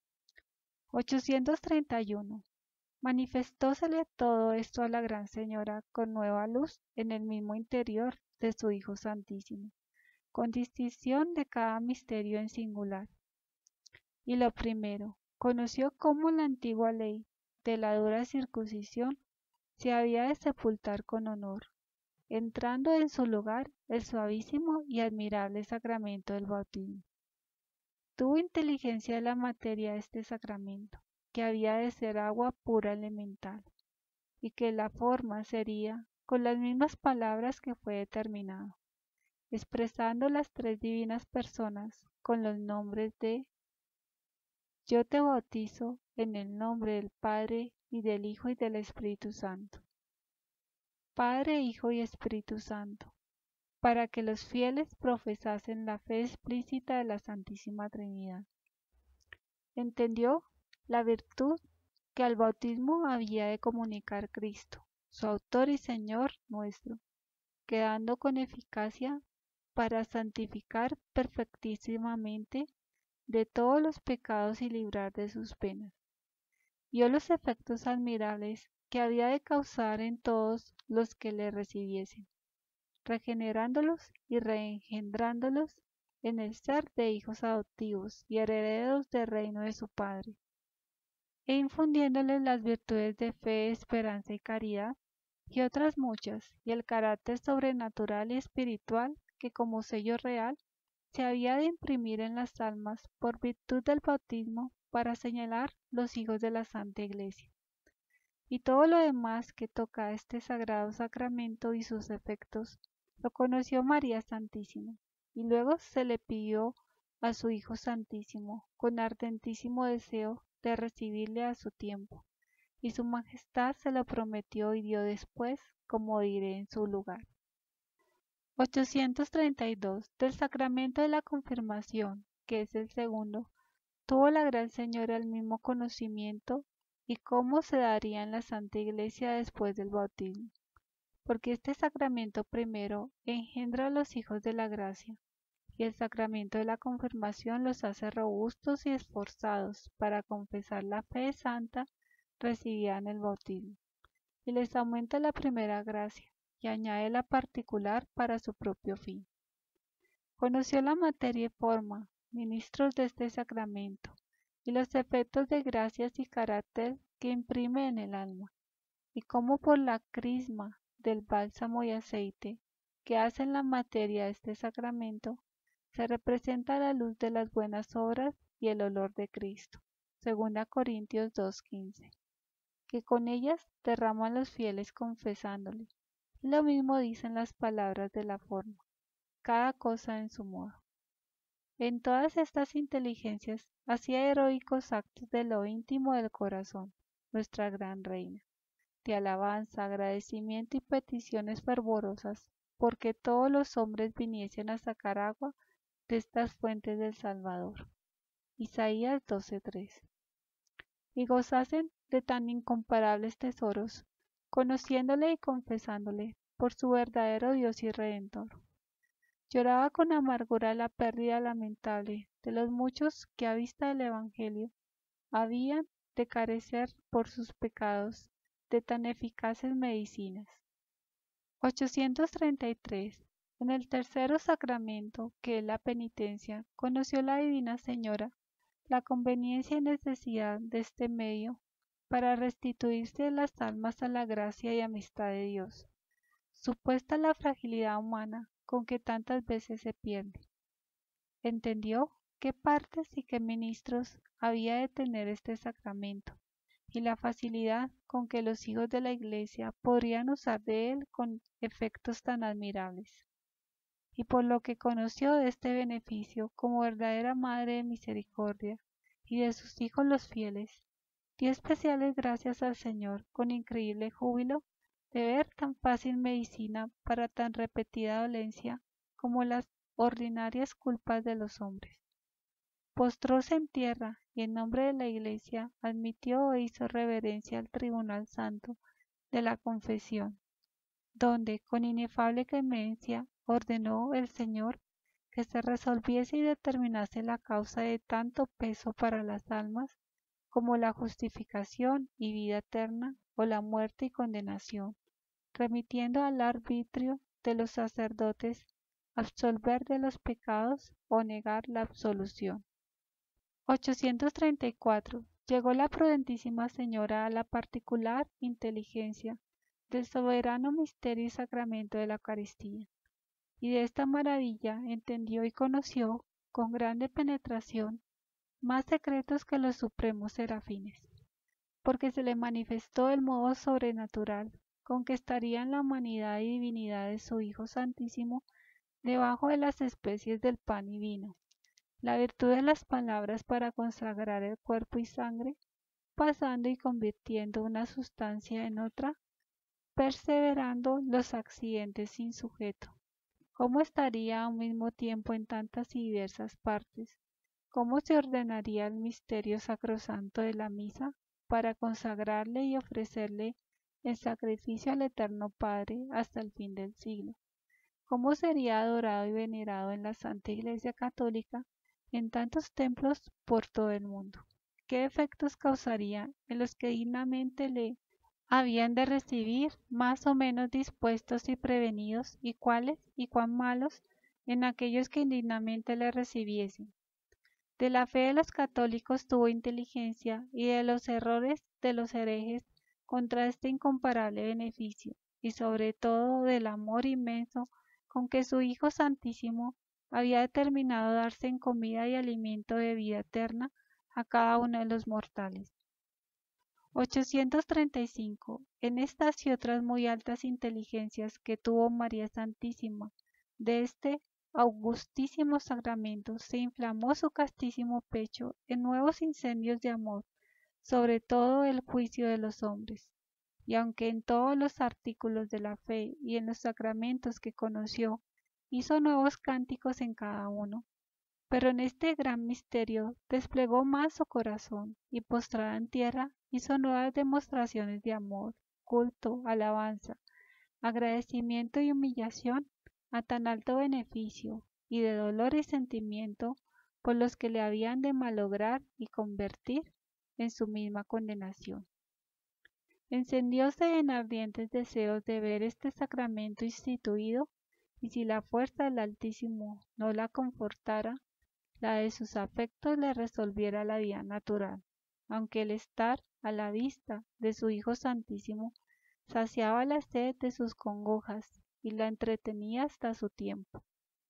ochocientos treinta y uno. Manifestósele todo esto a la Gran Señora con nueva luz en el mismo interior de su Hijo Santísimo, con distinción de cada misterio en singular. Y lo primero, conoció cómo la antigua ley de la dura circuncisión se había de sepultar con honor, entrando en su lugar el suavísimo y admirable sacramento del bautismo. Tuvo inteligencia de la materia de este sacramento, que había de ser agua pura elemental, y que la forma sería con las mismas palabras que fue determinado, expresando las tres divinas personas con los nombres de Yo te bautizo en el nombre del Padre, y del Hijo, y del Espíritu Santo. Padre, Hijo y Espíritu Santo, para que los fieles profesasen la fe explícita de la Santísima Trinidad. Entendió la virtud que al bautismo había de comunicar Cristo, su Autor y Señor nuestro, quedando con eficacia para santificar perfectísimamente de todos los pecados y librar de sus penas. Vio los efectos admirables que había de causar en todos los que le recibiesen, regenerándolos y reengendrándolos en el ser de hijos adoptivos y herederos del reino de su Padre, e infundiéndoles las virtudes de fe, esperanza y caridad, y otras muchas, y el carácter sobrenatural y espiritual que como sello real se había de imprimir en las almas por virtud del bautismo para señalar los hijos de la Santa Iglesia. Y todo lo demás que toca a este sagrado sacramento y sus efectos, lo conoció María Santísima, y luego se le pidió a su Hijo Santísimo, con ardentísimo deseo de recibirle a su tiempo, y su Majestad se lo prometió y dio después, como diré en su lugar. ochocientos treinta y dos. Del sacramento de la confirmación, que es el segundo, tuvo la Gran Señora el mismo conocimiento y cómo se daría en la Santa Iglesia después del bautismo, porque este sacramento primero engendra a los hijos de la gracia, y el sacramento de la confirmación los hace robustos y esforzados para confesar la fe santa recibida en el bautismo, y les aumenta la primera gracia, y añade la particular para su propio fin. Conoció la materia y forma, ministros de este sacramento, y los efectos de gracias y carácter que imprime en el alma, y cómo por la crisma del bálsamo y aceite que hacen la materia de este sacramento, se representa la luz de las buenas obras y el olor de Cristo. Segunda Corintios dos quince, que con ellas derraman los fieles confesándole. Y lo mismo dicen las palabras de la forma, cada cosa en su modo. En todas estas inteligencias hacía heroicos actos de lo íntimo del corazón, nuestra gran reina, de alabanza, agradecimiento y peticiones fervorosas, porque todos los hombres viniesen a sacar agua de estas fuentes del Salvador. Isaías doce tres. Y gozasen de tan incomparables tesoros, conociéndole y confesándole por su verdadero Dios y Redentor. Lloraba con amargura la pérdida lamentable de los muchos que a vista del Evangelio habían de carecer por sus pecados de tan eficaces medicinas. ochocientos treinta y tres. En el tercero sacramento, que es la penitencia, conoció la Divina Señora la conveniencia y necesidad de este medio para restituirse las almas a la gracia y amistad de Dios, supuesta la fragilidad humana con que tantas veces se pierde. Entendió qué partes y qué ministros había de tener este sacramento, y la facilidad con que los hijos de la Iglesia podrían usar de él con efectos tan admirables. Y por lo que conoció de este beneficio como verdadera Madre de Misericordia y de sus hijos los fieles, dio especiales gracias al Señor con increíble júbilo de ver tan fácil medicina para tan repetida dolencia como las ordinarias culpas de los hombres. Postróse en tierra y en nombre de la Iglesia admitió e hizo reverencia al Tribunal Santo de la Confesión, donde con inefable clemencia ordenó el Señor que se resolviese y determinase la causa de tanto peso para las almas como la justificación y vida eterna o la muerte y condenación, remitiendo al arbitrio de los sacerdotes absolver de los pecados o negar la absolución. ochocientos treinta y cuatro. Llegó la prudentísima señora a la particular inteligencia del soberano misterio y sacramento de la Eucaristía, y de esta maravilla entendió y conoció con grande penetración más secretos que los supremos serafines, porque se le manifestó el modo sobrenatural con que estarían la humanidad y divinidad de su Hijo Santísimo debajo de las especies del pan y vino, la virtud de las palabras para consagrar el cuerpo y sangre, pasando y convirtiendo una sustancia en otra, perseverando los accidentes sin sujeto. ¿Cómo estaría a un mismo tiempo en tantas y diversas partes? ¿Cómo se ordenaría el misterio sacrosanto de la misa para consagrarle y ofrecerle en sacrificio al Eterno Padre hasta el fin del siglo? ¿Cómo sería adorado y venerado en la Santa Iglesia Católica en tantos templos por todo el mundo? ¿Qué efectos causaría en los que dignamente le habían de recibir, más o menos dispuestos y prevenidos, y cuáles y cuán malos en aquellos que indignamente le recibiesen? De la fe de los católicos tuvo inteligencia, y de los errores de los herejes contra este incomparable beneficio, y sobre todo del amor inmenso con que su Hijo Santísimo había determinado darse en comida y alimento de vida eterna a cada uno de los mortales. ochocientos treinta y cinco. En estas y otras muy altas inteligencias que tuvo María Santísima de este augustísimo sacramento, se inflamó su castísimo pecho en nuevos incendios de amor, sobre todo el juicio de los hombres, y aunque en todos los artículos de la fe y en los sacramentos que conoció hizo nuevos cánticos en cada uno, pero en este gran misterio desplegó más su corazón y postrada en tierra hizo nuevas demostraciones de amor, culto, alabanza, agradecimiento y humillación a tan alto beneficio y de dolor y sentimiento por los que le habían de malograr y convertir en su misma condenación. Encendióse en ardientes deseos de ver este sacramento instituido, y si la fuerza del Altísimo no la confortara, la de sus afectos le resolviera la vida natural, aunque el estar a la vista de su Hijo Santísimo saciaba la sed de sus congojas y la entretenía hasta su tiempo.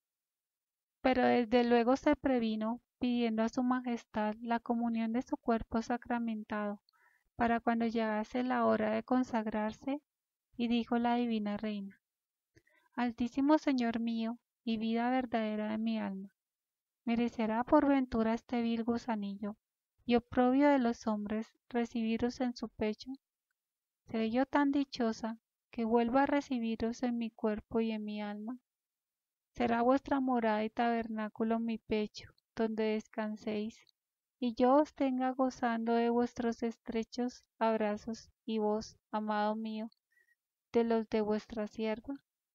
Pero desde luego se previno, pidiendo a su Majestad la comunión de su cuerpo sacramentado, para cuando llegase la hora de consagrarse, y dijo la divina reina: Altísimo Señor mío y vida verdadera de mi alma, ¿merecerá por ventura este vil gusanillo y oprobio de los hombres recibiros en su pecho? ¿Seré yo tan dichosa que vuelva a recibiros en mi cuerpo y en mi alma? ¿Será vuestra morada y tabernáculo mi pecho, donde descanséis, y yo os tenga gozando de vuestros estrechos abrazos y vos, amado mío, de los de vuestra sierva?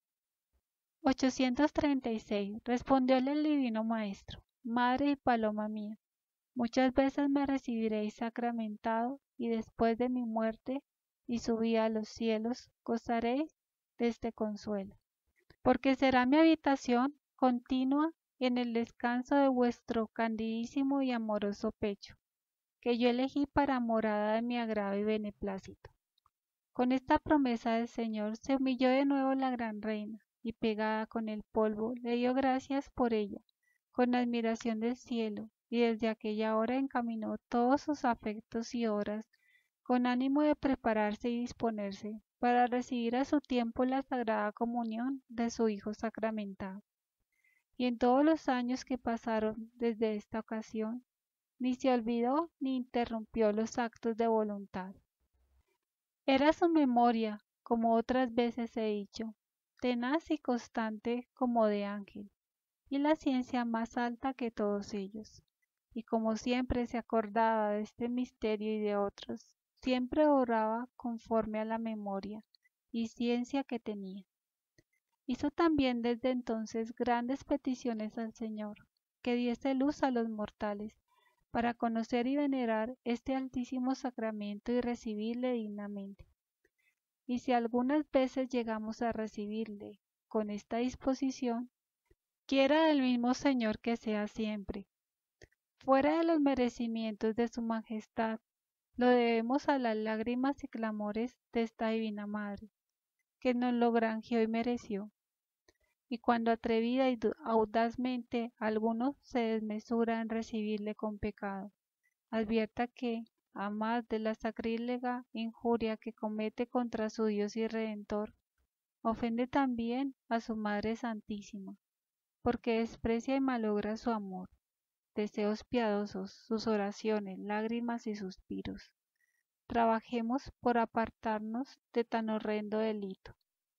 ochocientos treinta y seis. Respondióle el divino Maestro: Madre y paloma mía, muchas veces me recibiréis sacramentado, y después de mi muerte y subida a los cielos gozaréis de este consuelo, porque será mi habitación continua en el descanso de vuestro candidísimo y amoroso pecho, que yo elegí para morada de mi agrado y beneplácito. Con esta promesa del Señor se humilló de nuevo la gran reina, y pegada con el polvo le dio gracias por ella, con admiración del cielo, y desde aquella hora encaminó todos sus afectos y obras con ánimo de prepararse y disponerse para recibir a su tiempo la sagrada comunión de su Hijo sacramentado. Y en todos los años que pasaron desde esta ocasión, ni se olvidó ni interrumpió los actos de voluntad. Era su memoria, como otras veces he dicho, tenaz y constante como de ángel, y la ciencia más alta que todos ellos. Y como siempre se acordaba de este misterio y de otros, siempre oraba conforme a la memoria y ciencia que tenía. Hizo también desde entonces grandes peticiones al Señor, que diese luz a los mortales, para conocer y venerar este altísimo sacramento y recibirle dignamente. Y si algunas veces llegamos a recibirle con esta disposición, quiera del mismo Señor que sea siempre. Fuera de los merecimientos de su Majestad, lo debemos a las lágrimas y clamores de esta Divina Madre, que nos lo granjeó y mereció. Y cuando atrevida y audazmente alguno se desmesura en recibirle con pecado, advierta que, a más de la sacrílega injuria que comete contra su Dios y Redentor, ofende también a su Madre Santísima, porque desprecia y malogra su amor, deseos piadosos, sus oraciones, lágrimas y suspiros. Trabajemos por apartarnos de tan horrendo delito.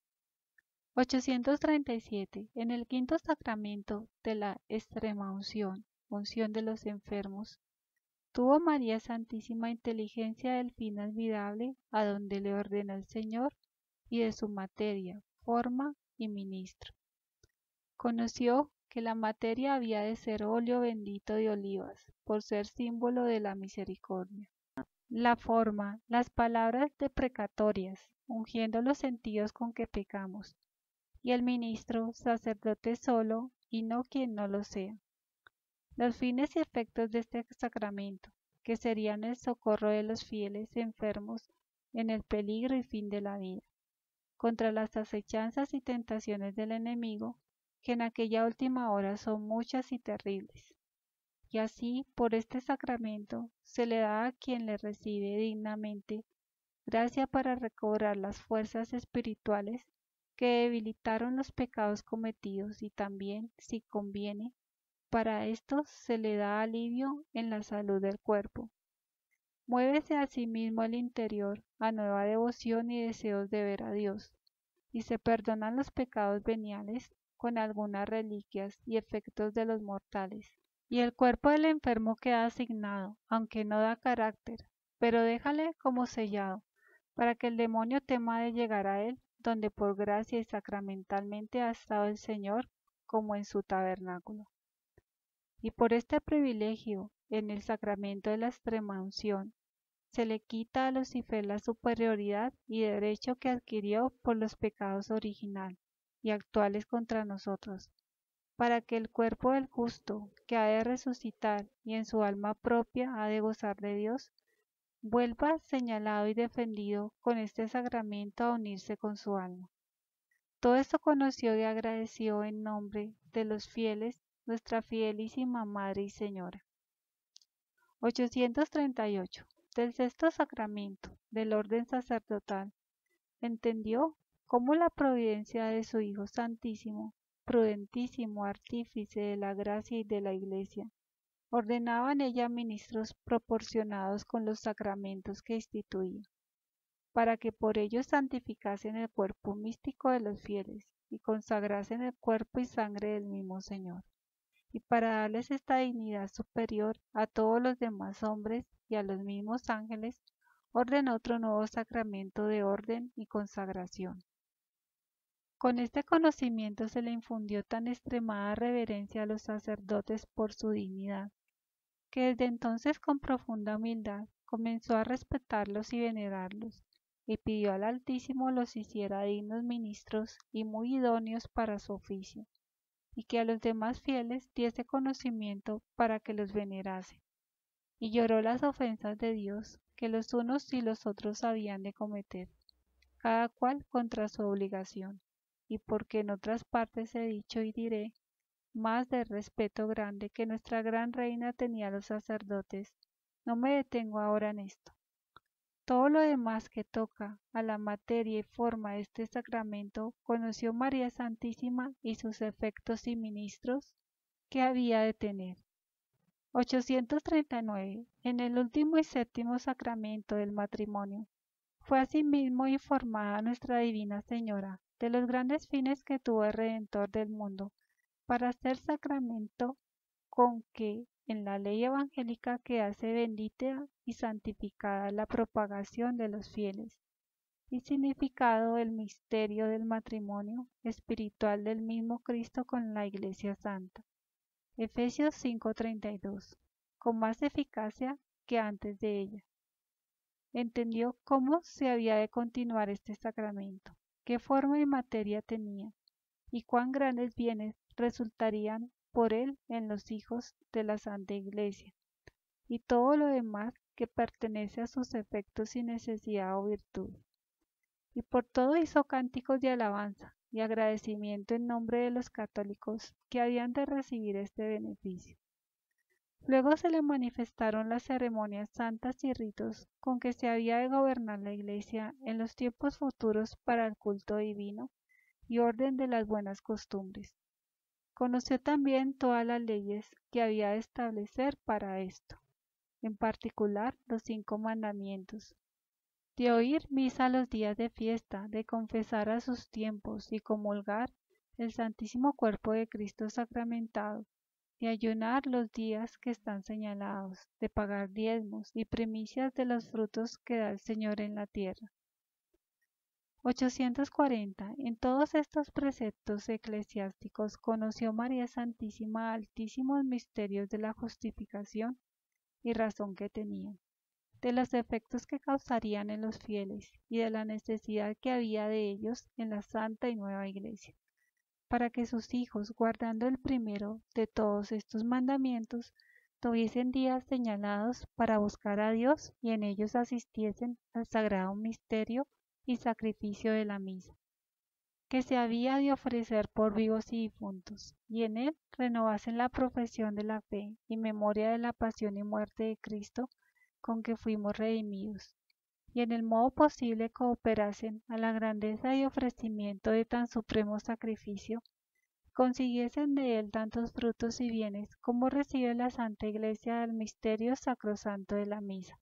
ochocientos treinta y siete. En el quinto sacramento de la extremaunción, unción de los enfermos, tuvo María Santísima inteligencia del fin admirable a donde le ordena el Señor y de su materia, forma y ministro. Conoció que la materia había de ser óleo bendito de olivas, por ser símbolo de la misericordia. La forma, las palabras deprecatorias, ungiendo los sentidos con que pecamos, y el ministro, sacerdote solo, y no quien no lo sea. Los fines y efectos de este sacramento, que serían el socorro de los fieles enfermos en el peligro y fin de la vida, contra las acechanzas y tentaciones del enemigo, que en aquella última hora son muchas y terribles. Y así, por este sacramento, se le da a quien le recibe dignamente gracia para recobrar las fuerzas espirituales que debilitaron los pecados cometidos, y también, si conviene, para esto se le da alivio en la salud del cuerpo. Muévese a sí mismo el interior a nueva devoción y deseos de ver a Dios, y se perdonan los pecados veniales con algunas reliquias y efectos de los mortales. Y el cuerpo del enfermo queda asignado, aunque no da carácter, pero déjale como sellado, para que el demonio tema de llegar a él, donde por gracia y sacramentalmente ha estado el Señor, como en su tabernáculo. Y por este privilegio, en el sacramento de la extremaunción, se le quita a Lucifer la superioridad y derecho que adquirió por los pecados original y actuales contra nosotros, para que el cuerpo del justo, que ha de resucitar y en su alma propia ha de gozar de Dios, vuelva señalado y defendido con este sacramento a unirse con su alma. Todo esto conoció y agradeció en nombre de los fieles nuestra fidelísima Madre y Señora. ochocientos treinta y ocho. Del sexto sacramento del orden sacerdotal, entendió cómo la providencia de su Hijo Santísimo, prudentísimo artífice de la gracia y de la Iglesia, ordenaba en ella ministros proporcionados con los sacramentos que instituía, para que por ellos santificasen el cuerpo místico de los fieles y consagrasen el cuerpo y sangre del mismo Señor, y para darles esta dignidad superior a todos los demás hombres y a los mismos ángeles, ordenó otro nuevo sacramento de orden y consagración. Con este conocimiento se le infundió tan extremada reverencia a los sacerdotes por su dignidad, que desde entonces con profunda humildad comenzó a respetarlos y venerarlos, y pidió al Altísimo los hiciera dignos ministros y muy idóneos para su oficio, y que a los demás fieles diese conocimiento para que los venerasen. Y lloró las ofensas de Dios que los unos y los otros habían de cometer, cada cual contra su obligación, y porque en otras partes he dicho y diré, más del respeto grande que nuestra gran reina tenía a los sacerdotes, no me detengo ahora en esto. Todo lo demás que toca a la materia y forma de este sacramento conoció María Santísima y sus efectos y ministros que había de tener. ochocientos treinta y nueve. En el último y séptimo sacramento del matrimonio, fue asimismo informada Nuestra Divina Señora de los grandes fines que tuvo el Redentor del mundo para hacer sacramento con que en la ley evangélica quedase bendita y santificada la propagación de los fieles, y significado el misterio del matrimonio espiritual del mismo Cristo con la Iglesia Santa. Efesios cinco treinta y dos, con más eficacia que antes de ella. Entendió cómo se había de continuar este sacramento, qué forma y materia tenía, y cuán grandes bienes resultarían por él en los hijos de la Santa Iglesia, y todo lo demás que pertenece a sus efectos y necesidad o virtud. Y por todo hizo cánticos de alabanza y agradecimiento en nombre de los católicos que habían de recibir este beneficio. Luego se le manifestaron las ceremonias santas y ritos con que se había de gobernar la Iglesia en los tiempos futuros para el culto divino y orden de las buenas costumbres. Conoció también todas las leyes que había de establecer para esto, en particular los cinco mandamientos, de oír misa los días de fiesta, de confesar a sus tiempos y comulgar el Santísimo Cuerpo de Cristo sacramentado, de ayunar los días que están señalados, de pagar diezmos y primicias de los frutos que da el Señor en la tierra. ochocientos cuarenta. En todos estos preceptos eclesiásticos conoció María Santísima altísimos misterios de la justificación y razón que tenían, de los efectos que causarían en los fieles y de la necesidad que había de ellos en la Santa y Nueva Iglesia, para que sus hijos, guardando el primero de todos estos mandamientos, tuviesen días señalados para buscar a Dios y en ellos asistiesen al sagrado misterio y sacrificio de la misa, que se había de ofrecer por vivos y difuntos, y en él renovasen la profesión de la fe y memoria de la pasión y muerte de Cristo con que fuimos redimidos, y en el modo posible cooperasen a la grandeza y ofrecimiento de tan supremo sacrificio, consiguiesen de él tantos frutos y bienes como recibe la Santa Iglesia del misterio sacrosanto de la misa.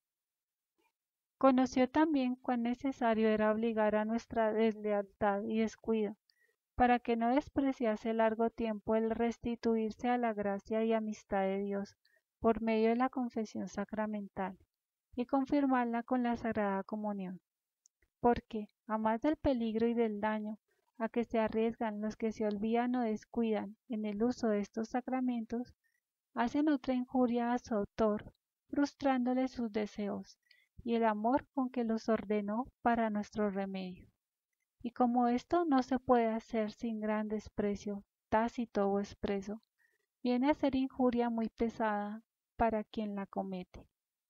Conoció también cuán necesario era obligar a nuestra deslealtad y descuido, para que no despreciase largo tiempo el restituirse a la gracia y amistad de Dios por medio de la confesión sacramental y confirmarla con la Sagrada Comunión. Porque, a más del peligro y del daño a que se arriesgan los que se olvidan o descuidan en el uso de estos sacramentos, hacen otra injuria a su autor, frustrándole sus deseos y el amor con que los ordenó para nuestro remedio. Y como esto no se puede hacer sin gran desprecio, tácito o expreso, viene a ser injuria muy pesada para quien la comete.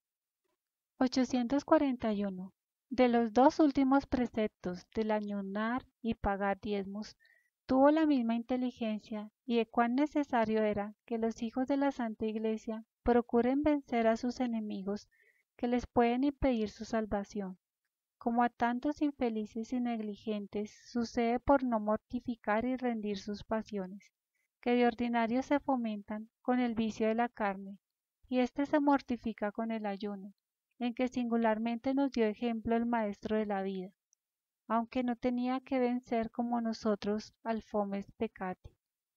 ochocientos cuarenta y uno. De los dos últimos preceptos del ayunar y pagar diezmos, tuvo la misma inteligencia y de cuán necesario era que los hijos de la Santa Iglesia procuren vencer a sus enemigos que les pueden impedir su salvación, como a tantos infelices y negligentes sucede por no mortificar y rendir sus pasiones, que de ordinario se fomentan con el vicio de la carne, y éste se mortifica con el ayuno, en que singularmente nos dio ejemplo el Maestro de la vida, aunque no tenía que vencer como nosotros al fomes peccati.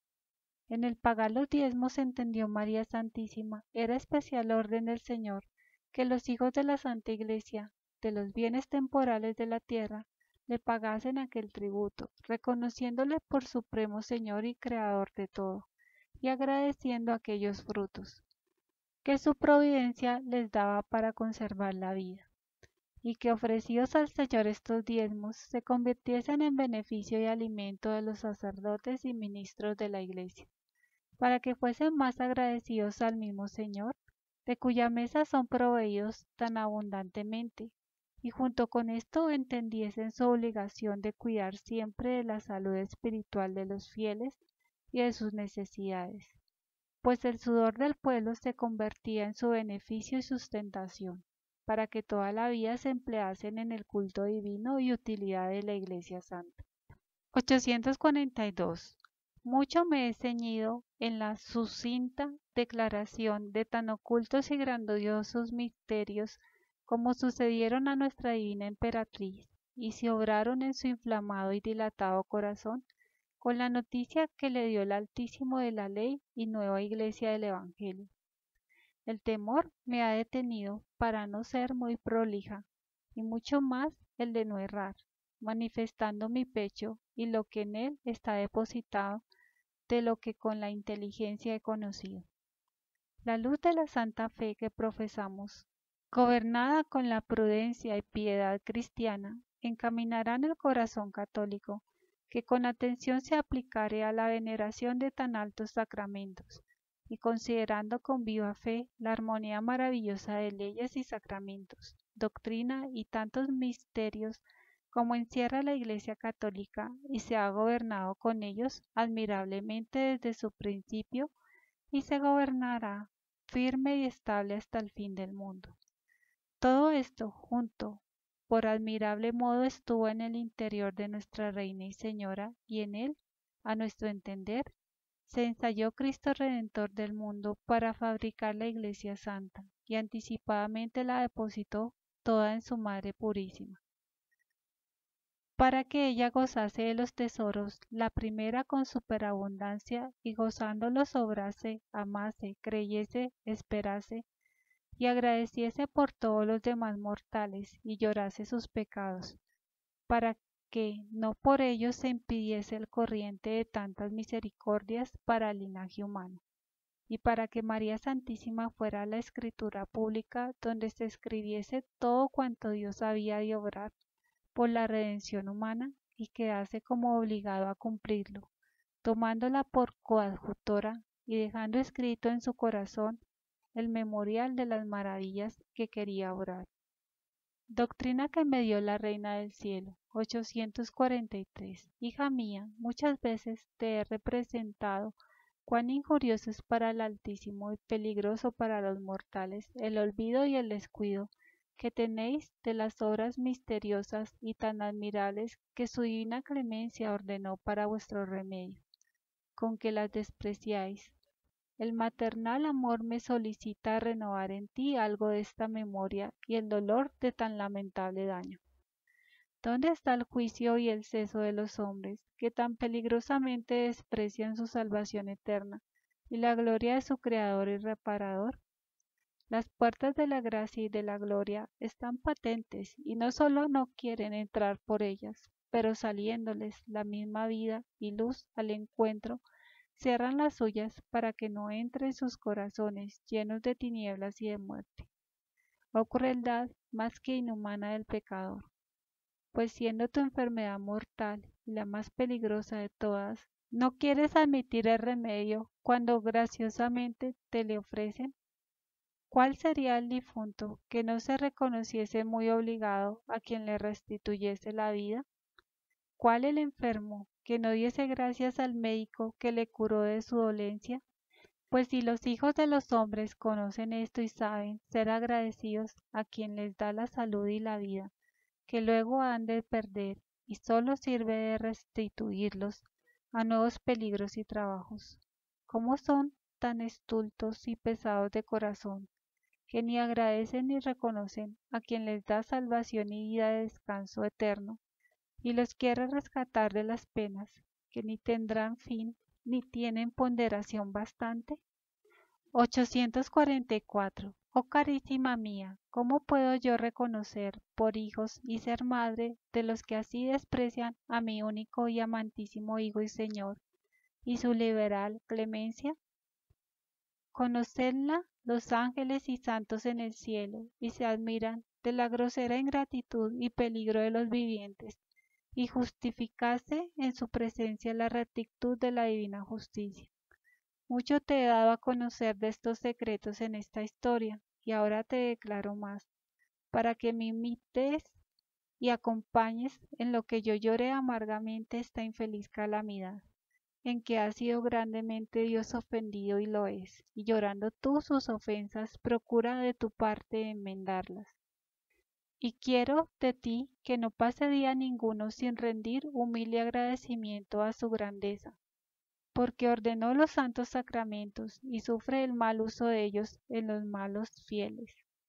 En el pagar los diezmos entendió María Santísima, era especial orden del Señor, que los hijos de la Santa Iglesia, de los bienes temporales de la tierra, le pagasen aquel tributo, reconociéndole por supremo Señor y Creador de todo, y agradeciendo aquellos frutos que su providencia les daba para conservar la vida, y que ofrecidos al Señor estos diezmos se convirtiesen en beneficio y alimento de los sacerdotes y ministros de la Iglesia, para que fuesen más agradecidos al mismo Señor, de cuya mesa son proveídos tan abundantemente, y junto con esto entendiesen su obligación de cuidar siempre de la salud espiritual de los fieles y de sus necesidades, pues el sudor del pueblo se convertía en su beneficio y sustentación, para que toda la vida se empleasen en el culto divino y utilidad de la Iglesia Santa. ochocientos cuarenta y dos. Mucho me he ceñido en la sucinta declaración de tan ocultos y grandiosos misterios como sucedieron a nuestra divina emperatriz y se obraron en su inflamado y dilatado corazón con la noticia que le dio el Altísimo de la ley y nueva iglesia del Evangelio. El temor me ha detenido para no ser muy prolija, y mucho más el de no errar, manifestando mi pecho y lo que en él está depositado de lo que con la inteligencia he conocido. La luz de la santa fe que profesamos, gobernada con la prudencia y piedad cristiana, encaminará en el corazón católico que con atención se aplicare a la veneración de tan altos sacramentos, y considerando con viva fe la armonía maravillosa de leyes y sacramentos, doctrina y tantos misterios como encierra la Iglesia católica y se ha gobernado con ellos admirablemente desde su principio y se gobernará firme y estable hasta el fin del mundo. Todo esto junto por admirable modo estuvo en el interior de nuestra Reina y Señora, y en él, a nuestro entender, se ensayó Cristo Redentor del mundo para fabricar la Iglesia Santa, y anticipadamente la depositó toda en su Madre Purísima, para que ella gozase de los tesoros, la primera con superabundancia, y gozándolos obrase, amase, creyese, esperase, y agradeciese por todos los demás mortales y llorase sus pecados, para que no por ellos se impidiese el corriente de tantas misericordias para el linaje humano, y para que María Santísima fuera la escritura pública donde se escribiese todo cuanto Dios había de obrar por la redención humana y quedase como obligado a cumplirlo, tomándola por coadjutora y dejando escrito en su corazón el memorial de las maravillas que quería obrar. Doctrina que me dio la Reina del Cielo. ochocientos cuarenta y tres. Hija mía, muchas veces te he representado cuán injurioso es para el Altísimo y peligroso para los mortales el olvido y el descuido que tenéis de las obras misteriosas y tan admirables que su divina clemencia ordenó para vuestro remedio, con que las despreciáis. El maternal amor me solicita renovar en ti algo de esta memoria y el dolor de tan lamentable daño. ¿Dónde está el juicio y el ceso de los hombres, que tan peligrosamente desprecian su salvación eterna y la gloria de su Creador y Reparador? Las puertas de la gracia y de la gloria están patentes y no solo no quieren entrar por ellas, pero saliéndoles la misma vida y luz al encuentro, cierran las suyas para que no entre en sus corazones llenos de tinieblas y de muerte. Oh crueldad más que inhumana del pecador, pues siendo tu enfermedad mortal y la más peligrosa de todas, ¿no quieres admitir el remedio cuando graciosamente te le ofrecen? ¿Cuál sería el difunto que no se reconociese muy obligado a quien le restituyese la vida? ¿Cuál el enfermo que no diese gracias al médico que le curó de su dolencia? Pues si los hijos de los hombres conocen esto y saben ser agradecidos a quien les da la salud y la vida, que luego han de perder, y solo sirve de restituirlos a nuevos peligros y trabajos, ¿cómo son tan estultos y pesados de corazón, que ni agradecen ni reconocen a quien les da salvación y vida de descanso eterno, y los quiere rescatar de las penas, que ni tendrán fin ni tienen ponderación bastante? ochocientos cuarenta y cuatro. Oh carísima mía, ¿cómo puedo yo reconocer por hijos y ser madre de los que así desprecian a mi único y amantísimo Hijo y Señor, y su liberal clemencia? Conocedla los ángeles y santos en el cielo, y se admiran de la grosera ingratitud y peligro de los vivientes, y justificase en su presencia la rectitud de la divina justicia. Mucho te he dado a conocer de estos secretos en esta historia, y ahora te declaro más, para que me imites y acompañes en lo que yo lloré amargamente esta infeliz calamidad, en que ha sido grandemente Dios ofendido y lo es, y llorando tú sus ofensas, procura de tu parte enmendarlas. Y quiero de ti que no pase día ninguno sin rendir humilde agradecimiento a su grandeza, porque ordenó los santos sacramentos y sufre el mal uso de ellos en los malos fieles.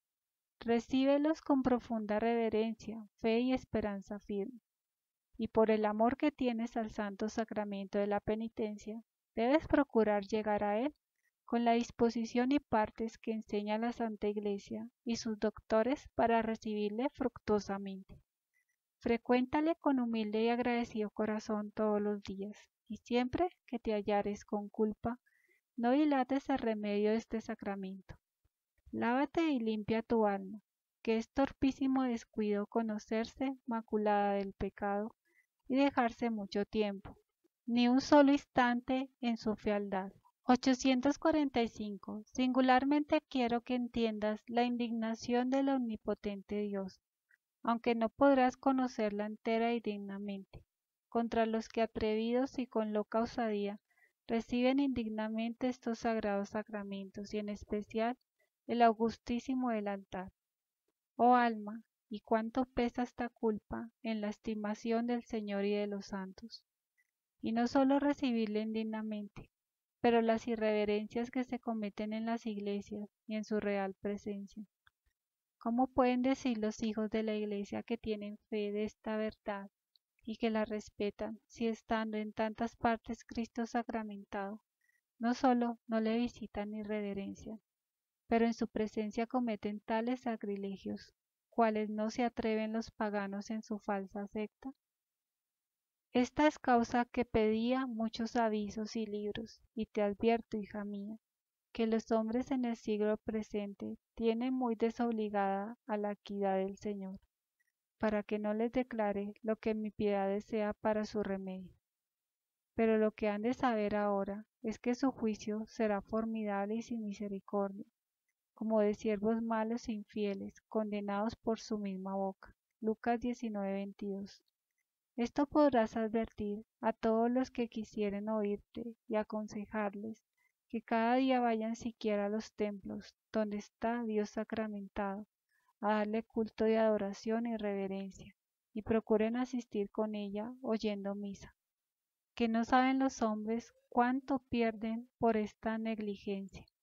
Recíbelos con profunda reverencia, fe y esperanza firme, y por el amor que tienes al santo sacramento de la penitencia, debes procurar llegar a él con la disposición y partes que enseña la Santa Iglesia y sus doctores para recibirle fructuosamente. Frecuéntale con humilde y agradecido corazón todos los días, y siempre que te hallares con culpa, no dilates el remedio de este sacramento. Lávate y limpia tu alma, que es torpísimo descuido conocerse maculada del pecado y dejarse mucho tiempo, ni un solo instante en su fealdad. ochocientos cuarenta y cinco. Singularmente quiero que entiendas la indignación del omnipotente Dios, aunque no podrás conocerla entera y dignamente, contra los que atrevidos y con loca osadía reciben indignamente estos sagrados sacramentos, y en especial el augustísimo del altar. Oh alma, y cuánto pesa esta culpa en la estimación del Señor y de los santos. Y no solo recibirle indignamente, pero las irreverencias que se cometen en las iglesias y en su real presencia. ¿Cómo pueden decir los hijos de la Iglesia que tienen fe de esta verdad y que la respetan, si estando en tantas partes Cristo sacramentado, no solo no le visitan ni reverencian, pero en su presencia cometen tales sacrilegios, cuales no se atreven los paganos en su falsa secta? Esta es causa que pedía muchos avisos y libros, y te advierto, hija mía, que los hombres en el siglo presente tienen muy desobligada a la equidad del Señor, para que no les declare lo que mi piedad desea para su remedio. Pero lo que han de saber ahora es que su juicio será formidable y sin misericordia, como de siervos malos e infieles, condenados por su misma boca. Lucas diecinueve veintidós. Esto podrás advertir a todos los que quisieren oírte y aconsejarles que cada día vayan siquiera a los templos donde está Dios sacramentado, a darle culto de adoración y reverencia, y procuren asistir con ella oyendo misa, que no saben los hombres cuánto pierden por esta negligencia.